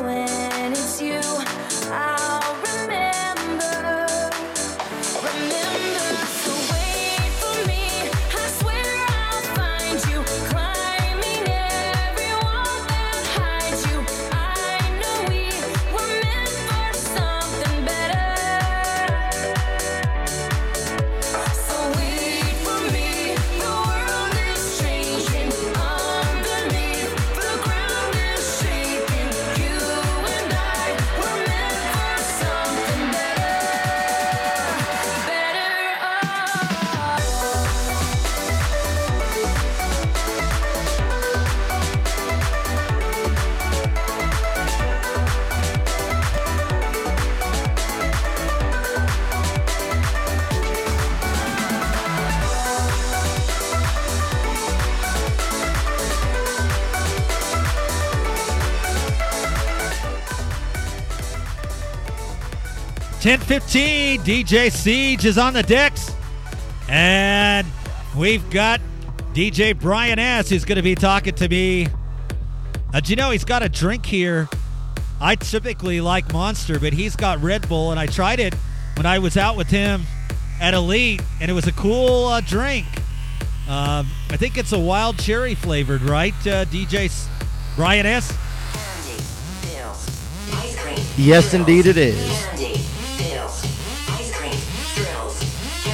ten fifteen, D J Siege is on the decks. And we've got D J Brian S. who's going to be talking to me. Uh, do you know he's got a drink here? I typically like Monster, but he's got Red Bull, and I tried it when I was out with him at Elite, and it was a cool uh, drink. Um, I think it's a wild cherry flavored, right, uh, D J S- Brian S?
Yes, indeed it is.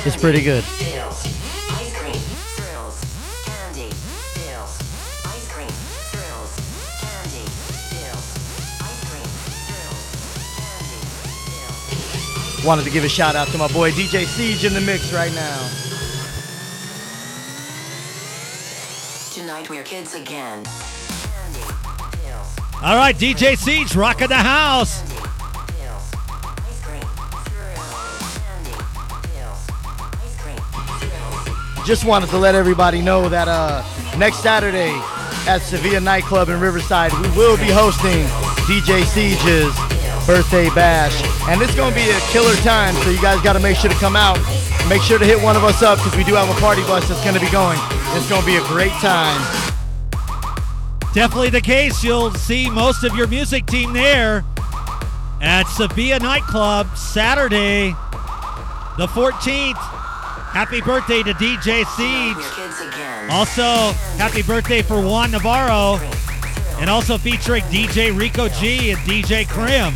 It's pretty good. Wanted to give a shout out to my boy D J Siege in the mix right now.
Tonight we're kids again.
All right, D J Siege rocking the house.
Just wanted to let everybody know that uh, next Saturday at Sevilla Nightclub in Riverside, we will be hosting D J Siege's birthday bash. And it's going to be a killer time, so you guys got to make sure to come out. Make sure to hit one of us up because we do have a party bus that's going to be going. It's going to be a great time.
Definitely the case. You'll see most of your music team there at Sevilla Nightclub Saturday the fourteenth. Happy birthday to D J Siege. Also, happy birthday for Juan Navarro. And also featuring D J Rico G and D J Krim.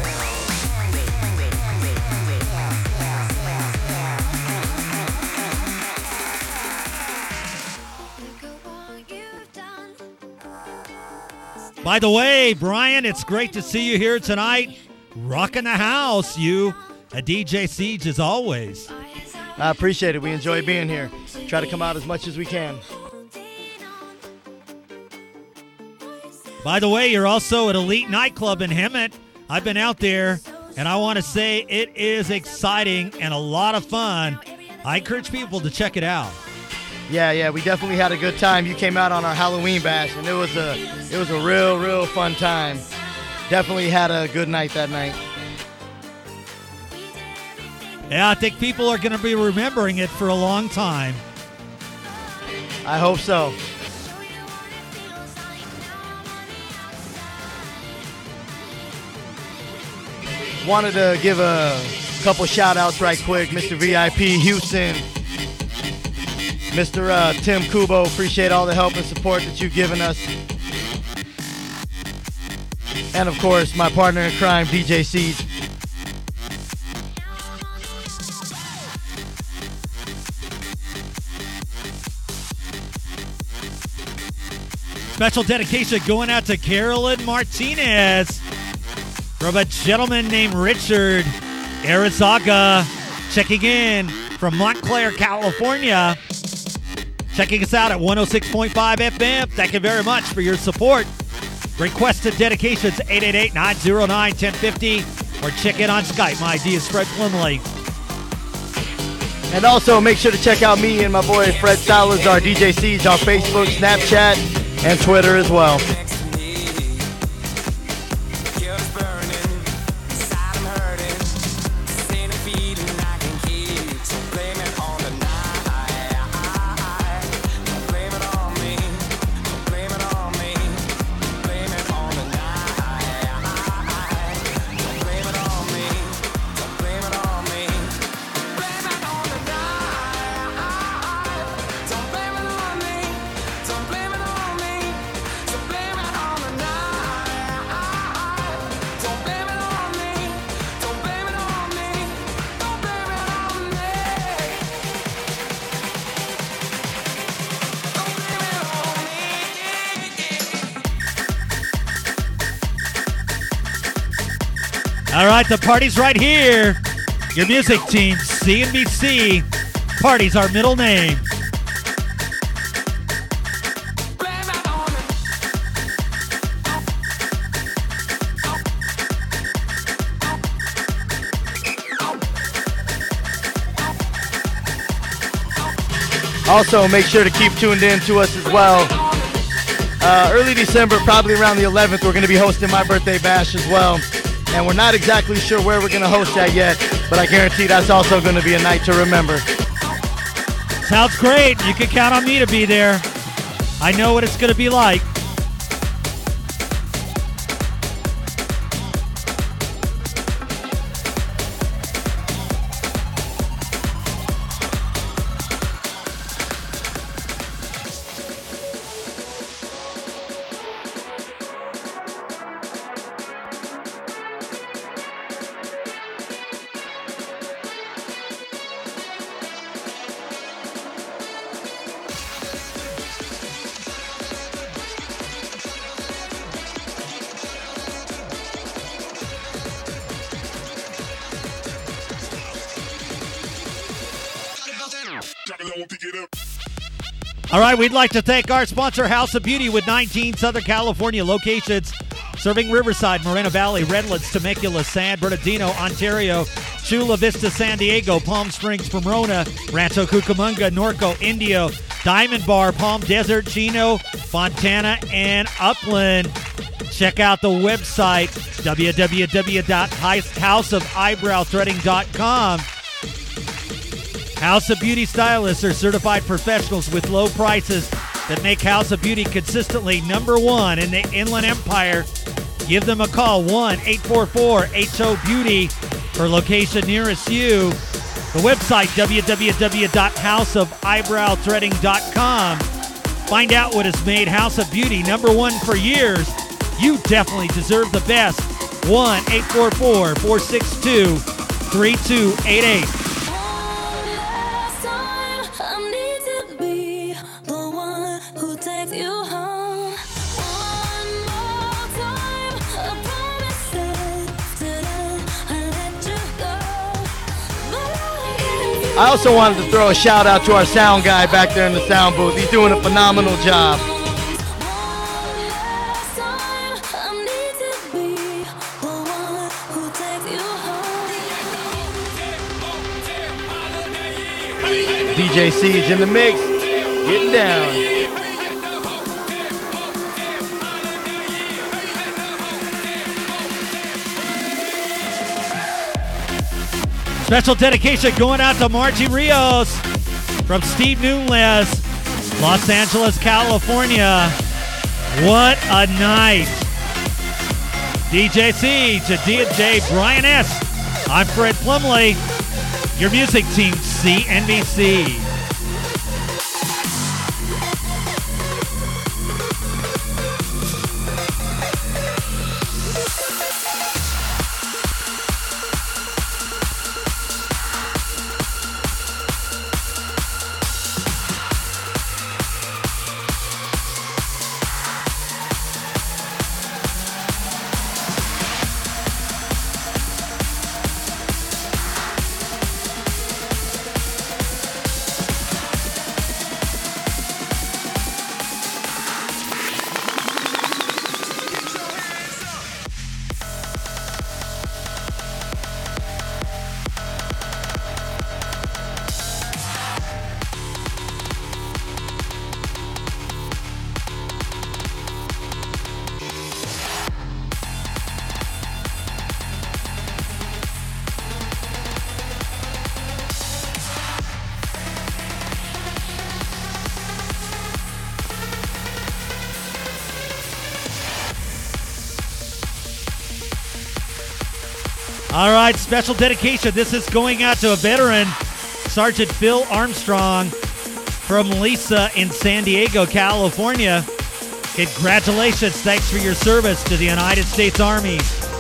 By the way, Brian, it's great to see you here tonight. Rocking the house, you. A D J Siege as always.
I appreciate it. We enjoy being here. Try to come out as much as we can.
By the way, you're also at Elite Nightclub in Hemet. I've been out there, and I want to say it is exciting and a lot of fun. I encourage people to check it out.
Yeah, yeah, we definitely had a good time. You came out on our Halloween bash, and it was a, it was a real, real fun time. Definitely had a good night that night.
Yeah, I think people are going to be remembering it for a long time.
I hope so. Wanted to give a couple shout outs right quick. Mister V I P Houston, Mister Uh, Tim Kubo, appreciate all the help and support that you've given us. And of course, my partner in crime, D J Siege.
Special dedication going out to Carolyn Martinez from a gentleman named Richard Arizaga, checking in from Montclair, California. Checking us out at one oh six point five F M. Thank you very much for your support. Requested dedications eight eight eight, nine oh nine, one oh five oh or check in on Skype. My I D is Fred Plumley.
And also make sure to check out me and my boy Fred Salazar, D J Siege, on Facebook, Snapchat, and Twitter as well.
All right, the party's right here. Your music team, C N B C. Party's our middle name.
Also, make sure to keep tuned in to us as well. Uh, early December, probably around the eleventh, we're going to be hosting my birthday bash as well. And we're not exactly sure where we're going to host that yet, but I guarantee that's also going to be a night to remember.
Sounds great. You can count on me to be there. I know what it's going to be like. All right, we'd like to thank our sponsor, House of Beauty, with nineteen Southern California locations, serving Riverside, Moreno Valley, Redlands, Temecula, San Bernardino, Ontario, Chula Vista, San Diego, Palm Springs, Pomona, Rancho Cucamonga, Norco, Indio, Diamond Bar, Palm Desert, Chino, Fontana, and Upland. Check out the website, w w w dot house of eyebrow threading dot com. House of Beauty stylists are certified professionals with low prices that make House of Beauty consistently number one in the Inland Empire. Give them a call, one eight four four H O Beauty, for location nearest you. The website, w w w dot house of eyebrow threading dot com. Find out what has made House of Beauty number one for years. You definitely deserve the best. one eight four four four six two three two eight eight.
I also wanted to throw a shout out to our sound guy back there in the sound booth. He's doing a phenomenal job. D J Siege in the mix, getting down.
Special dedication going out to Margie Rios from Steve Nunes, Los Angeles, California. What a night. D J C to D J Brian S. I'm Fred Plumley, your music team, C N B C. All right, special dedication. This is going out to a veteran, Sergeant Phil Armstrong from Lisa in San Diego, California. Congratulations. Thanks for your service to the United States Army.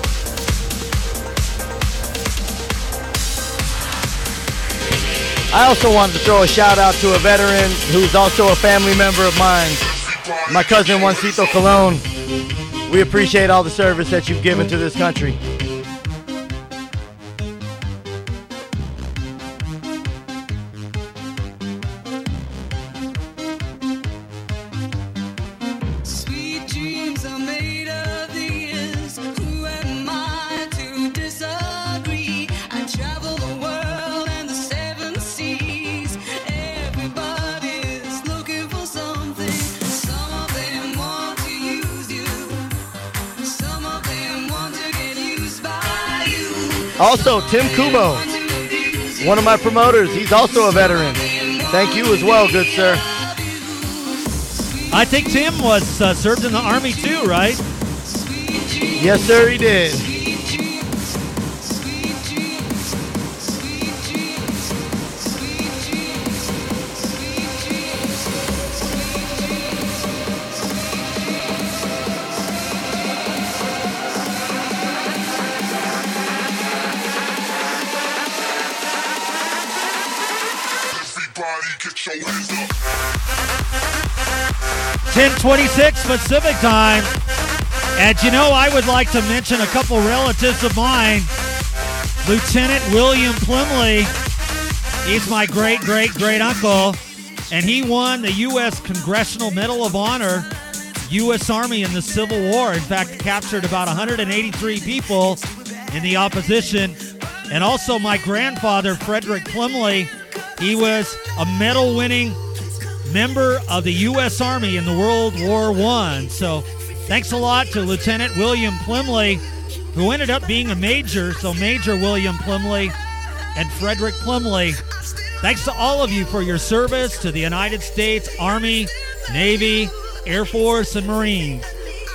I also wanted to throw a shout out to a veteran who's also a family member of mine, my cousin Juancito Colon. We appreciate all the service that you've given to this country. Also, Tim Kubo, one of my promoters. He's also a veteran. Thank you as well, good sir.
I think Tim was uh, served in the Army too, right?
Yes, sir, he did.
ten twenty-six Pacific time. And you know, I would like to mention a couple relatives of mine. Lieutenant William Plumley. He's my great, great, great uncle. and he won the U S Congressional Medal of Honor, U S Army in the Civil War. In fact, captured about one hundred eighty-three people in the opposition. And also my grandfather, Frederick Plumley, he was a medal-winning member of the U S Army in the World War One. So thanks a lot to Lieutenant William Plumley, who ended up being a major. So Major William Plumley and Frederick Plumley, thanks to all of you for your service to the United States Army, Navy, Air Force, and Marines.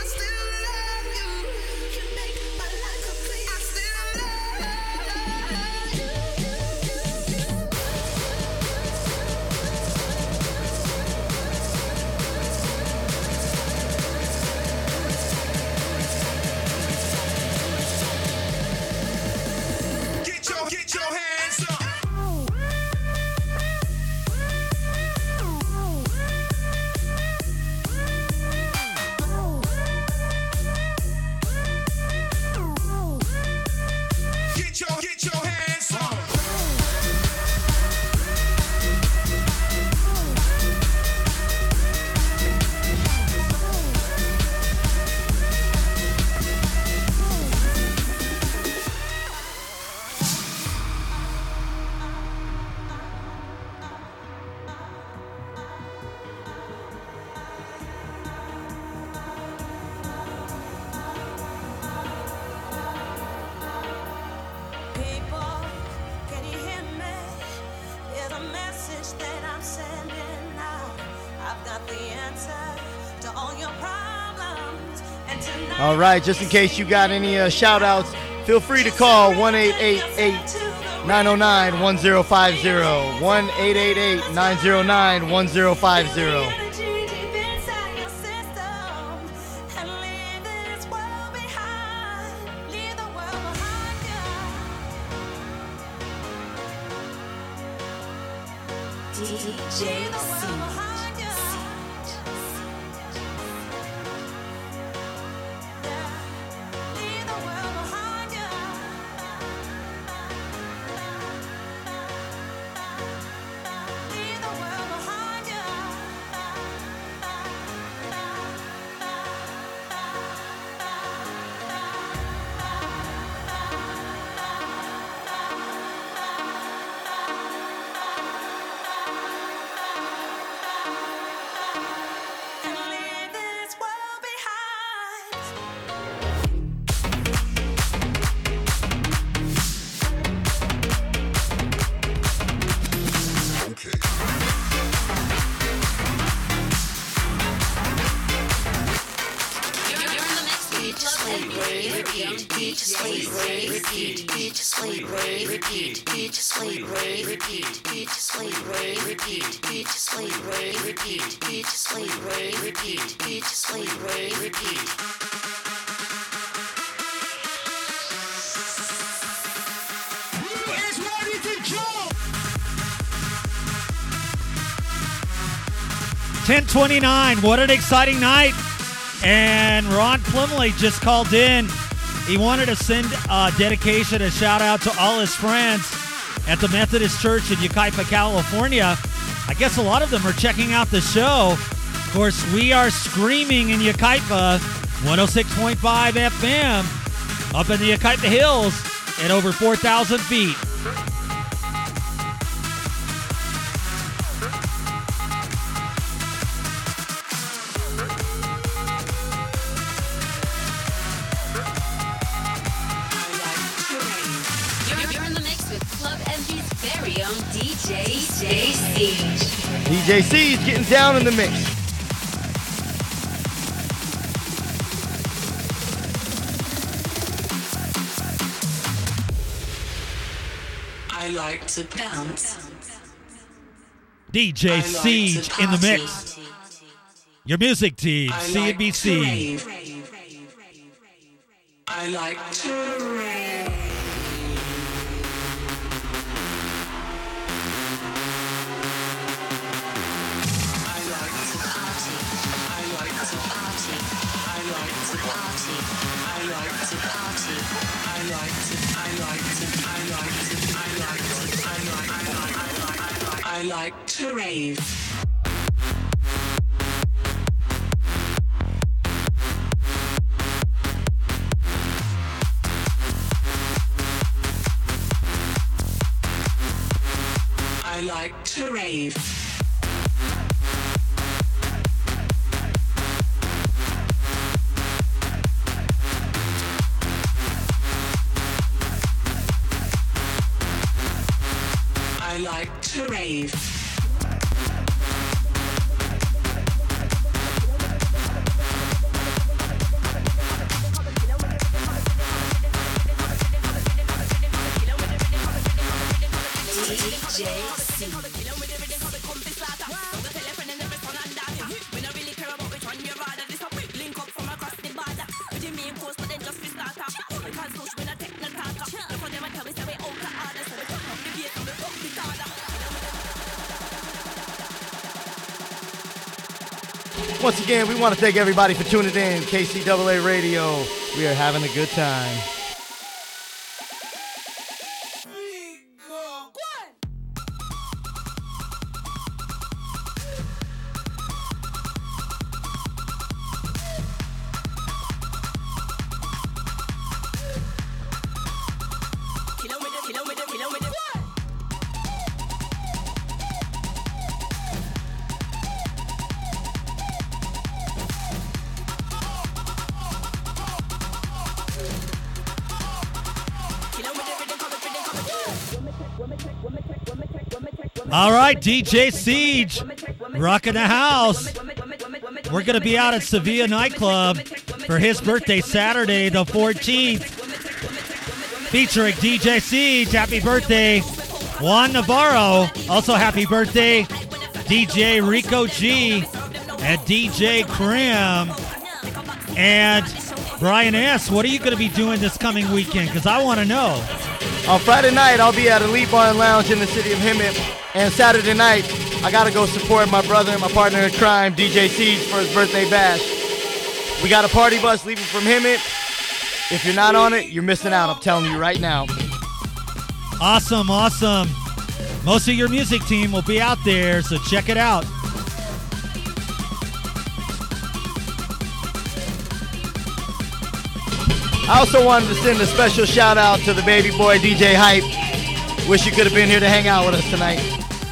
All right, just in case you got any uh, shout outs, feel free to call one eight eight eight, nine oh nine, one oh five oh, one eight eight eight, nine oh nine, one oh five oh.
ten twenty-nine, what an exciting night. And Ron Plumley just called in. He wanted to send a dedication, a shout out to all his friends at the Methodist Church in Yucaipa, California. I guess a lot of them are checking out the show. Of course, we are screaming in Yucaipa, one oh six point five F M, up in the Yucaipa Hills at over four thousand feet.
D J C's getting down in the mix.
I like to bounce.
D J Siege in the mix. Your music team, C N B C.
I like to rave. I like to rave. like to rave. I like to rave.
Once again, we want to thank everybody for tuning in. K C A A Radio. We are having a good time.
All right, D J Siege, rocking the house. We're going to be out at Sevilla Nightclub for his birthday Saturday, the fourteenth, featuring D J Siege. Happy birthday, Juan Navarro. Also, happy birthday, D J Rico G and D J Krim. And Brian S., what are you going to be doing this coming weekend? Because I want to know.
On Friday night, I'll be at Elite Bar and Lounge in the city of Hemet. And Saturday night, I got to go support my brother and my partner in crime, D J Siege, for his birthday bash. We got a party bus leaving from Hemet. If you're not on it, you're missing out. I'm telling you right now.
Awesome, awesome. Most of your music team will be out there, so check it out.
I also wanted to send a special shout out to the baby boy D J Hype. Wish you could have been here to hang out with us tonight.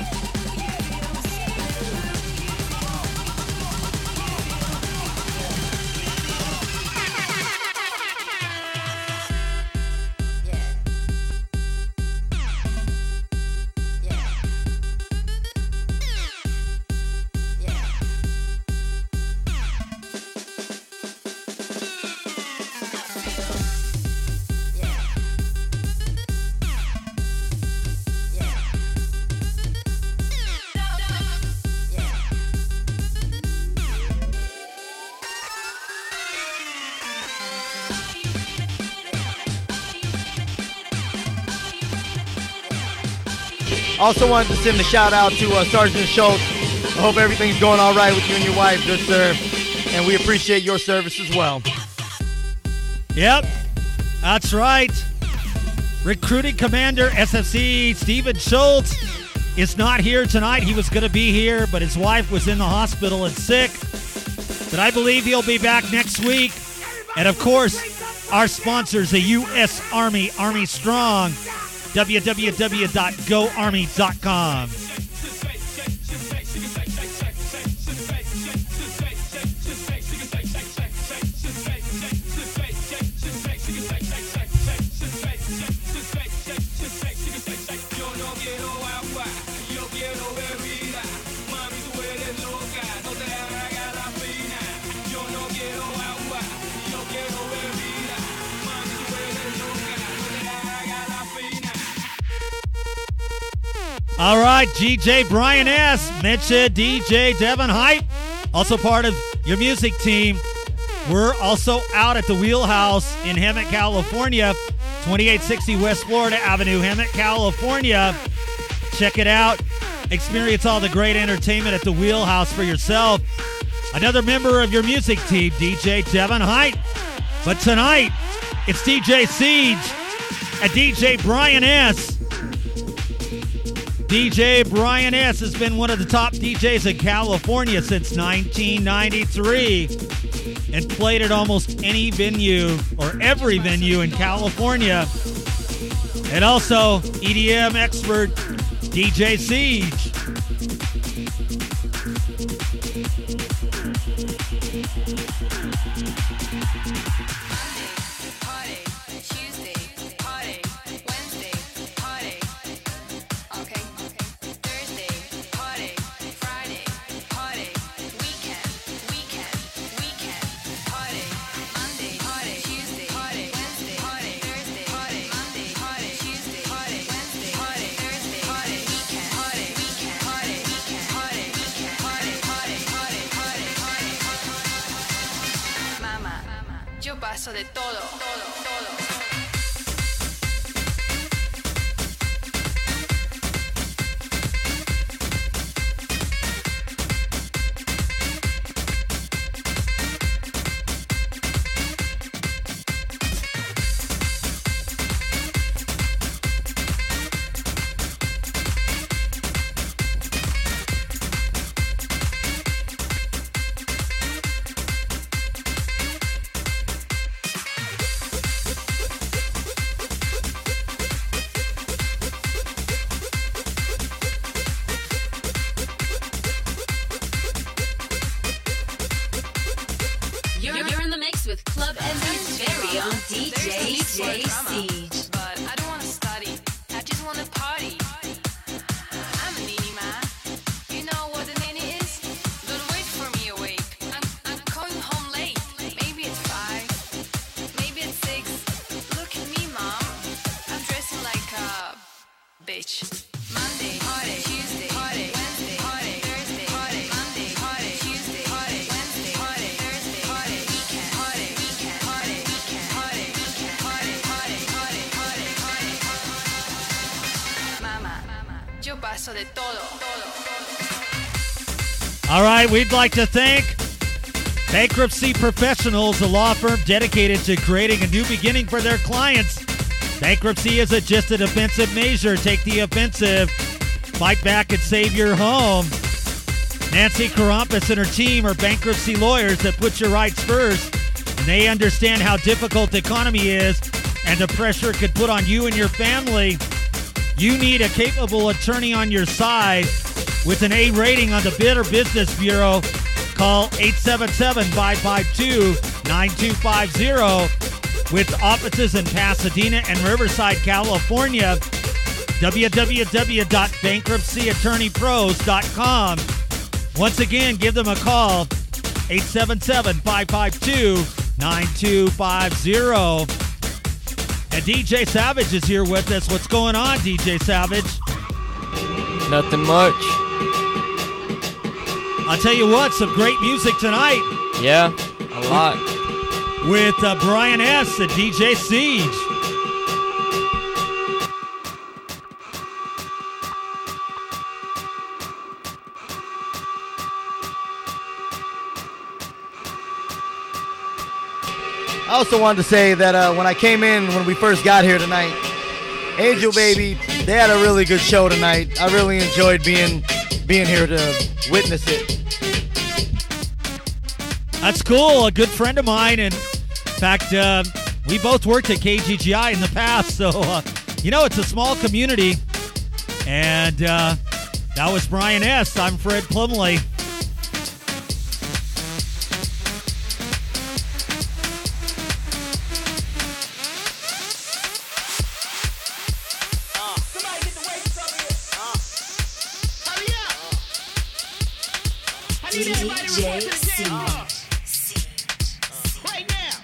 Also wanted to send a shout out to uh, Sergeant Schultz. I hope everything's going all right with you and your wife. Good sir. And we appreciate your service as well.
Yep, that's right. Recruiting Commander S F C Stephen Schultz is not here tonight. He was going to be here, but his wife was in the hospital and sick. But I believe he'll be back next week. And of course, our sponsors, the U S Army, Army Strong, w w w dot go army dot com. All right, D J Brian S., mentioned D J Devin Hype, also part of your music team. We're also out at the Wheelhouse in Hemet, California, twenty-eight sixty West Florida Avenue, Hemet, California. Check it out. Experience all the great entertainment at the Wheelhouse for yourself. Another member of your music team, D J Devin Hype. But tonight, it's D J Siege and D J Brian S., D J Brian S. has been one of the top D Js in California since nineteen ninety-three and played at almost any venue or every venue in California. And also E D M expert D J Siege.
Paso de todo, todo, todo.
With Club M V's very own D J Siege.
But I don't want to study, I just want to party. I'm a nini man. You know what a nini is? Don't wait for me awake. I'm, I'm going home late. Maybe it's five, maybe it's six. Look at me, mom. I'm dressing like a bitch. Monday, party. Tuesday, party. Wednesday, party. Thursday, party. Monday, party. Tuesday, party. Wednesday, party. Thursday, party. Weekend, party. Weekend, party. Weekend, party. Weekend, party. Party, party, party, party. Mama, yo paso de todo, todo, todo.
All right, we'd like to thank Bankruptcy Professionals, a law firm dedicated to creating a new beginning for their clients. Bankruptcy isn't just a defensive measure. Take the offensive. Fight back and save your home. Nancy Karampis and her team are bankruptcy lawyers that put your rights first. And they understand how difficult the economy is and the pressure it could put on you and your family. You need a capable attorney on your side with an A rating on the Better Business Bureau. Call eight seven seven, five five two, nine two five zero. With offices in Pasadena and Riverside, California. w w w dot bankruptcy attorney pros dot com. Once again, give them a call, eight seven seven, five five two, nine two five zero. And D J Savage is here with us. What's going on, D J Savage?
Nothing much.
I'll tell you what, some great music tonight.
Yeah, a lot.
With uh, Brian S. and D J Siege.
I also wanted to say that uh, when I came in, when we first got here tonight, Angel Baby, they had a really good show tonight. I really enjoyed being being here to witness it.
That's cool. A good friend of mine, and in fact, uh, we both worked at K G G I in the past, so uh, you know, it's a small community. And uh, that was Brian S. I'm Fred Plumley.
D J Siege.
Right now.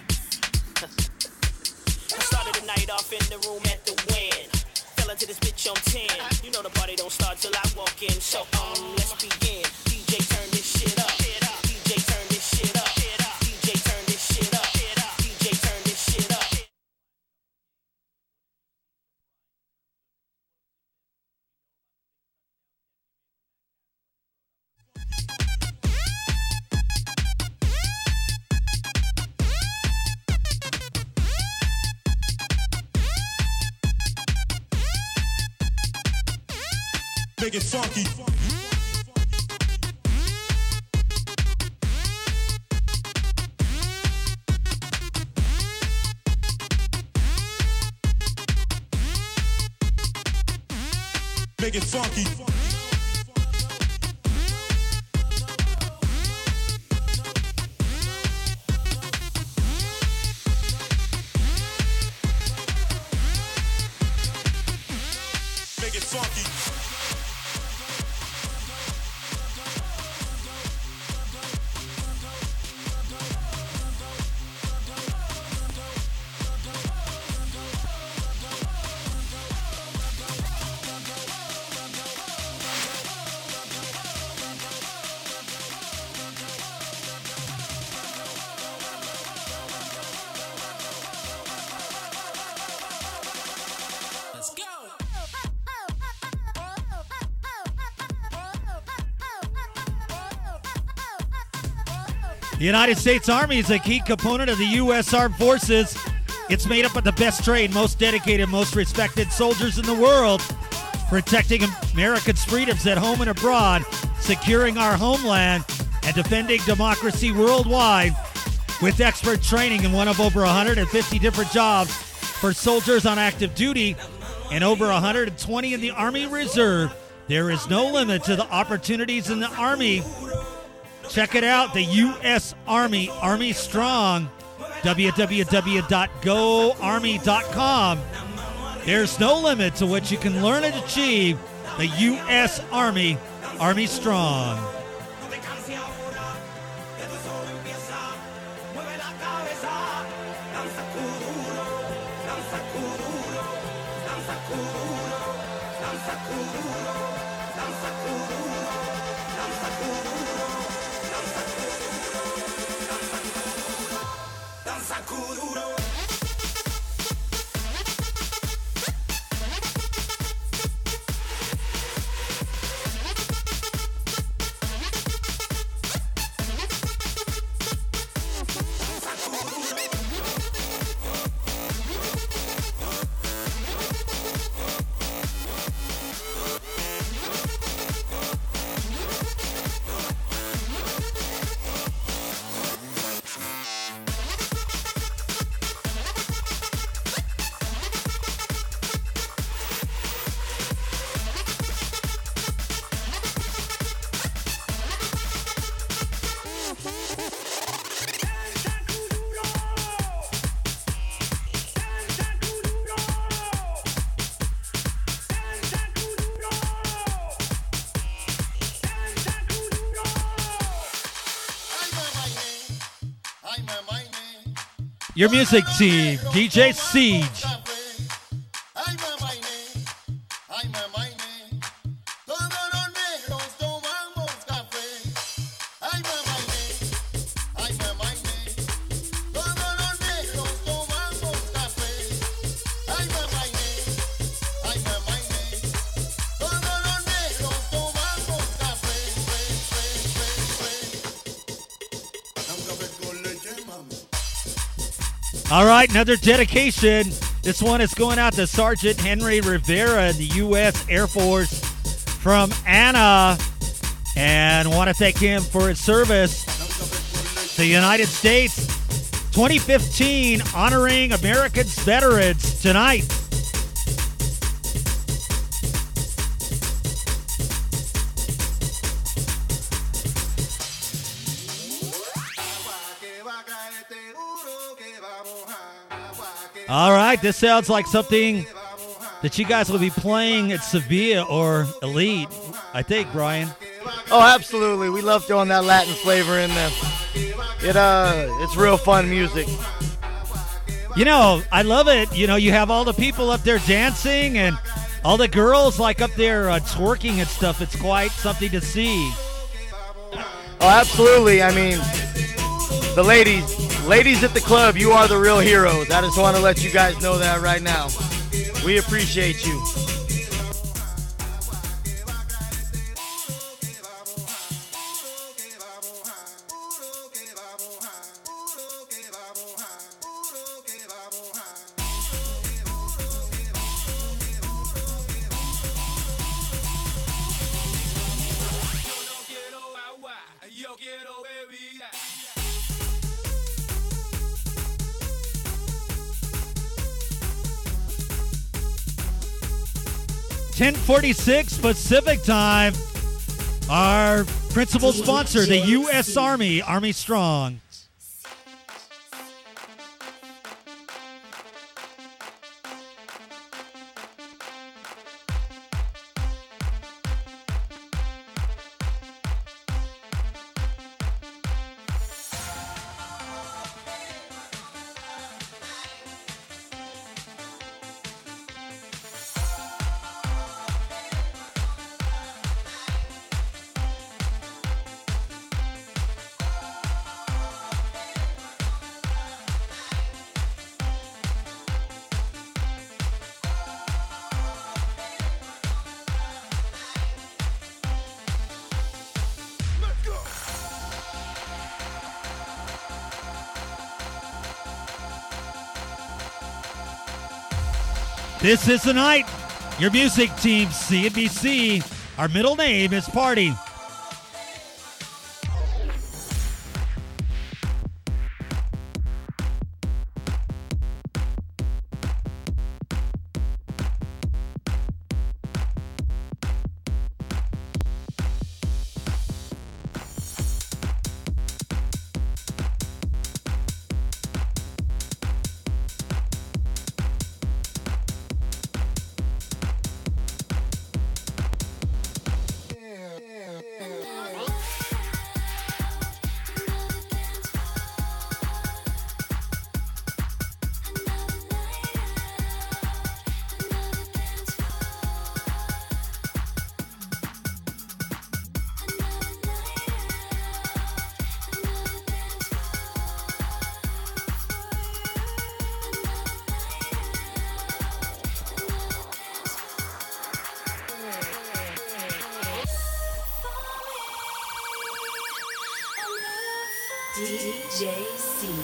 I started the night off in the room at the Win. Fell into this bitch on ten. You know the party don't start till I walk in. So um, let's begin. D J turn this shit up. D J turn this shit up. D J turn this shit up. D J turn this shit up.
Make it funky.
Make it funky. Make it funky.
The United States Army is a key component of the U S Armed Forces. It's made up of the best trained, most dedicated, most respected soldiers in the world, protecting Americans' freedoms at home and abroad, securing our homeland, and defending democracy worldwide. With expert training in one of over one hundred fifty different jobs for soldiers on active duty and over one hundred twenty in the Army Reserve, there is no limit to the opportunities in the Army. Check it out, the U S Army, Army Strong, w w w dot go army dot com. There's no limit to what you can learn and achieve. The U S Army, Army Strong. Your music team, D J Siege. All right, another dedication. This one is going out to Sergeant Henry Rivera in the U S Air Force from Anna. And want to thank him for his service to the United States. twenty fifteen, honoring America's veterans tonight. All right, this sounds like something that you guys will be playing at Sevilla or Elite, I think, Brian.
Oh, absolutely. We love throwing that Latin flavor in there. It uh, it's real fun music.
You know, I love it. You know, you have all the people up there dancing and all the girls like up there uh, twerking and stuff. It's quite something to see.
Oh, absolutely. I mean, the ladies, ladies at the club, you are the real heroes. I just want to let you guys know that right now. We appreciate you.
ten forty-six Pacific time. Our principal sponsor, the U S Army, Army Strong. This is the night. Your music team, C N B C. Our middle name is Party.
D J Siege.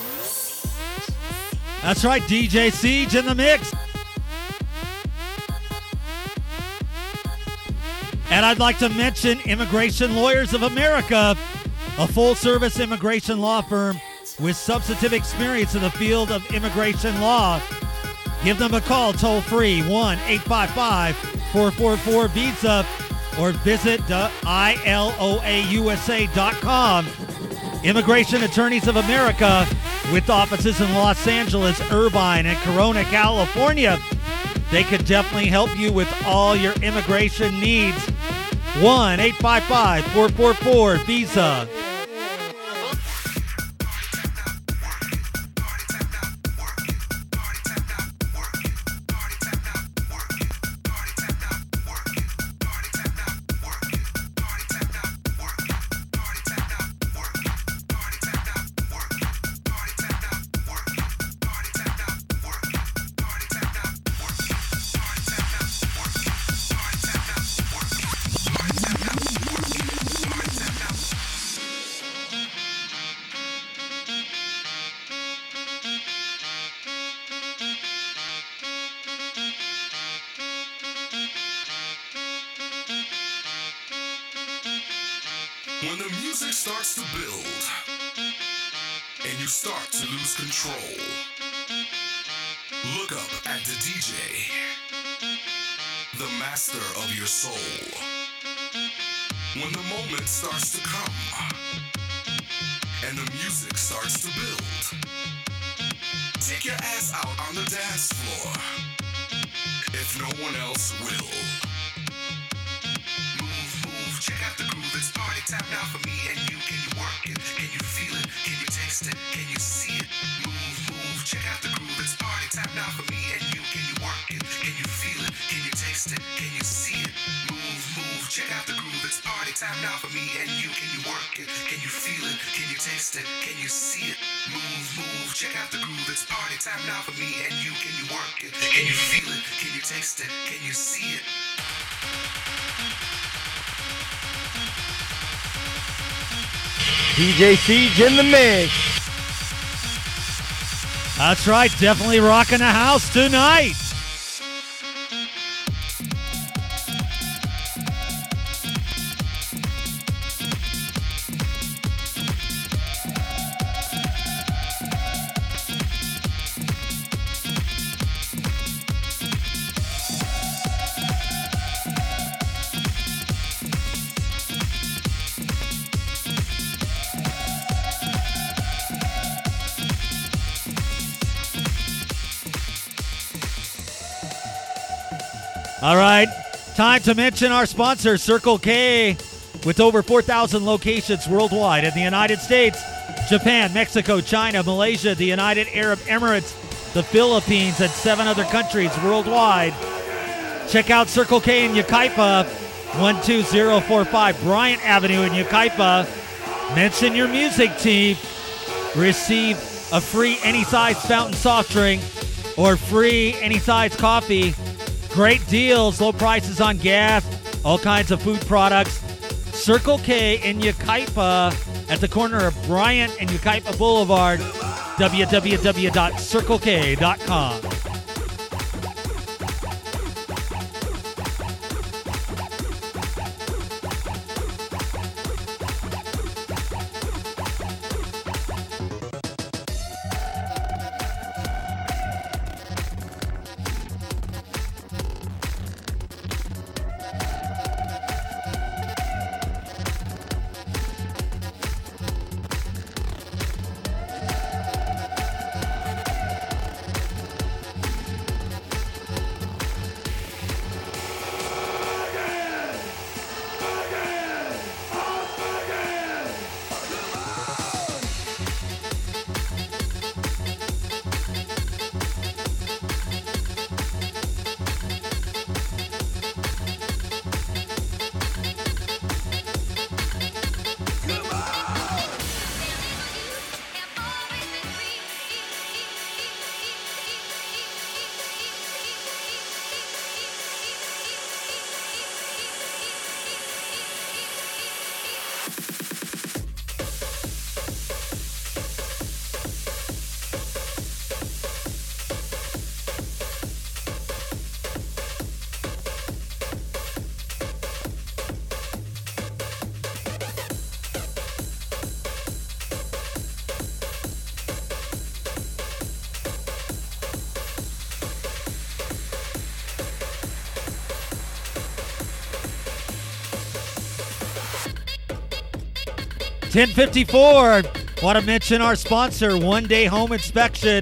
That's right, D J Siege in the mix. And I'd like to mention Immigration Lawyers of America, a full-service immigration law firm with substantive experience in the field of immigration law. Give them a call toll-free, one eight five five, four four four, visa, or visit I L O A U S A dot com. Immigration Attorneys of America, with offices in Los Angeles, Irvine, and Corona, California. They could definitely help you with all your immigration needs. one eight five five, four four four, visa.
When the music starts to build and you start to lose control, look up at the D J, the master of your soul. When the moment starts to come and the music starts to build, take your ass out on the dance floor if no one else will. Check out the groove, it's party time now for me and you. Can you work it? Can you feel it? Can you taste it? Can you see it? Move, move, check out the groove, it's party time now for me and you. Can you work it? Can you feel it? Can you taste it? Can you see it? Move, move, check out the groove, it's party time now for me and you. Can you work it? Can you feel it? Can you taste it? Can you see it? Move, move, check out the groove, it's party time now for me and you. Can you work it? Can you feel it? Can you taste it? Can you see it?
D J Siege in the mix.
That's right, definitely rocking the house tonight. All right, time to mention our sponsor, Circle K, with over four thousand locations worldwide in the United States, Japan, Mexico, China, Malaysia, the United Arab Emirates, the Philippines, and seven other countries worldwide. Check out Circle K in Yucaipa, one two zero four five Bryant Avenue in Yucaipa. Mention your music team. Receive a free any size fountain soft drink or free any size coffee. Great deals, low prices on gas, all kinds of food products. Circle K in Yucaipa at the corner of Bryant and Yucaipa Boulevard. w w w dot circle k dot com. ten fifty-four. Want to mention our sponsor, One Day Home Inspection.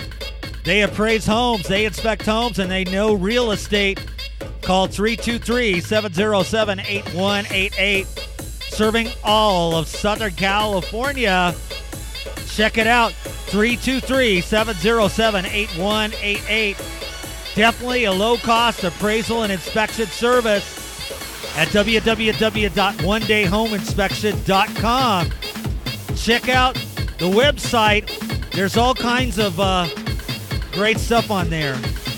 They appraise homes, they inspect homes, and they know real estate. Call three two three, seven zero seven, eight one eight eight. Serving all of Southern California. Check it out, three two three, seven zero seven, eight one eight eight. Definitely a low-cost appraisal and inspection service at w w w dot one day home inspection dot com. Check out the website. There's all kinds of uh, great stuff on there.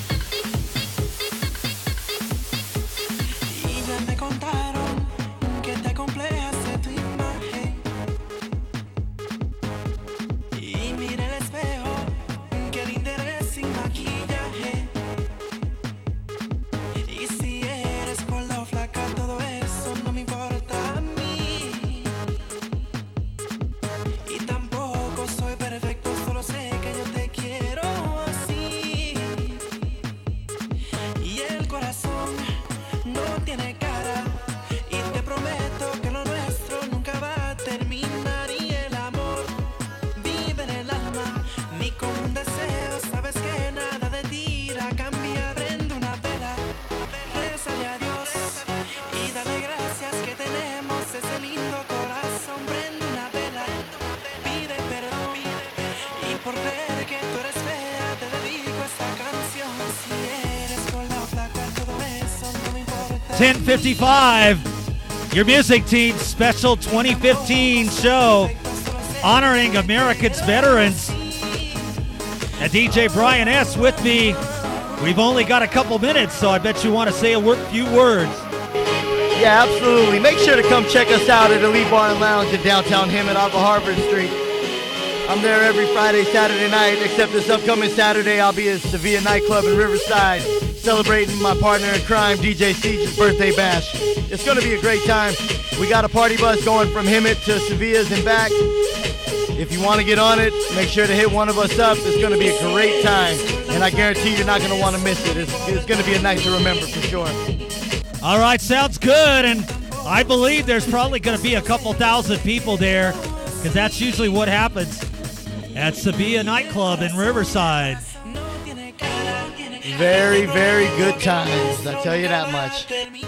ten fifty-five, your music team's special twenty fifteen show honoring America's veterans. And D J Brian S. with me. We've only got a couple minutes, so I bet you want to say a word, few words.
Yeah, absolutely. Make sure to come check us out at Elite Bar and Lounge in downtown Hemet off of Harvard Street. I'm there every Friday, Saturday night, except this upcoming Saturday I'll be at Sevilla Nightclub in Riverside celebrating my partner in crime, D J Siege's birthday bash. It's going to be a great time. We got a party bus going from Hemet to Sevilla's and back. If you want to get on it, make sure to hit one of us up. It's going to be a great time, and I guarantee you're not going to want to miss it. It's, it's going to be a night to remember for sure.
All right, sounds good, and I believe there's probably going to be a couple thousand people there, because that's usually what happens at Sevilla Nightclub in Riverside.
Very, very good times. I tell you that much.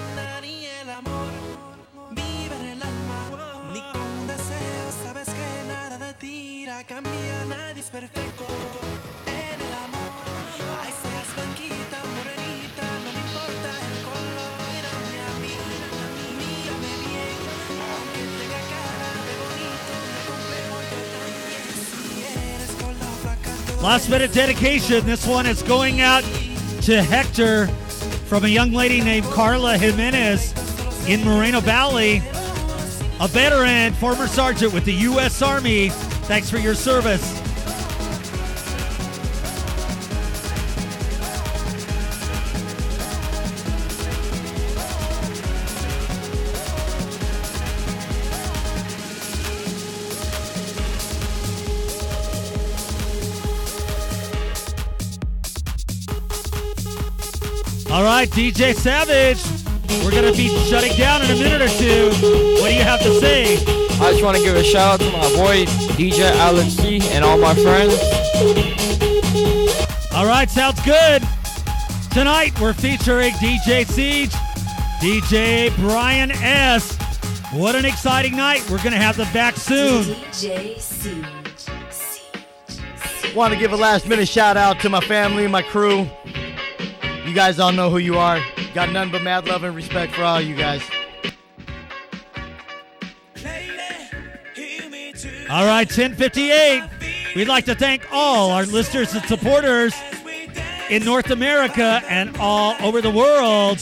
Last minute dedication. This one is going out to Hector from a young lady named Carla Jimenez in Moreno Valley. A veteran, former sergeant with the U S Army. Thanks for your service. All right, D J Savage, we're going to be shutting down in a minute or two. What do you have to say?
I just want to give a shout out to my boy, D J Alex C, and all my friends.
All right, sounds good. Tonight, we're featuring D J Siege, D J Brian S. What an exciting night. We're going to have them back soon.
D J Siege.
Want to give a last minute shout out to my family, my crew. You guys all know who you are. Got none but mad love and respect for all you guys.
All right, ten fifty-eight. We'd like to thank all our listeners and supporters in North America and all over the world.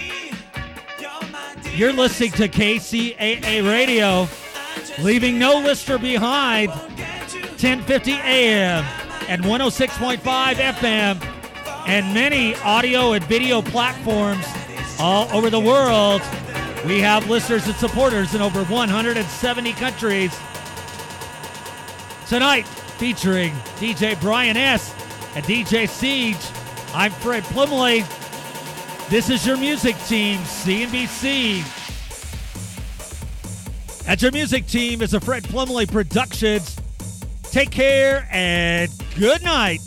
You're listening to K C A A Radio, leaving no listener behind. ten fifty A M and one oh six point five F M. And many audio and video platforms all over the world. We have listeners and supporters in over one hundred seventy countries. Tonight, featuring D J Brian S. and D J Siege, I'm Fred Plumley. This is your music team, C N B C. And your music team is a Fred Plumley Productions. Take care and good night.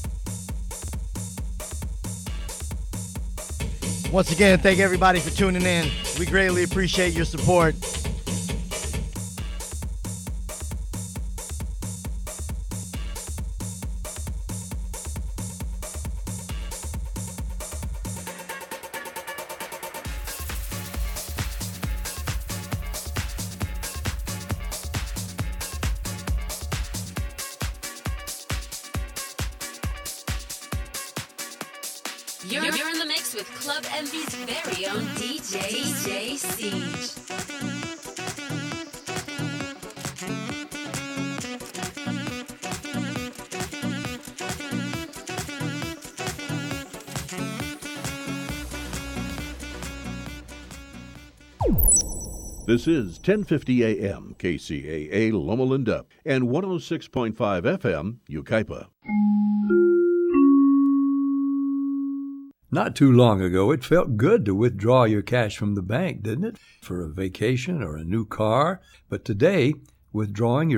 Once again, thank everybody for tuning in. We greatly appreciate your support.
You're, you're in the mix with Club Envy's very own D J, D J Siege.
This is ten fifty A M K C A A Loma Linda and one oh six point five F M Yucaipa.
Not too long ago, it felt good to withdraw your cash from the bank, didn't it? For a vacation or a new car. But today, withdrawing your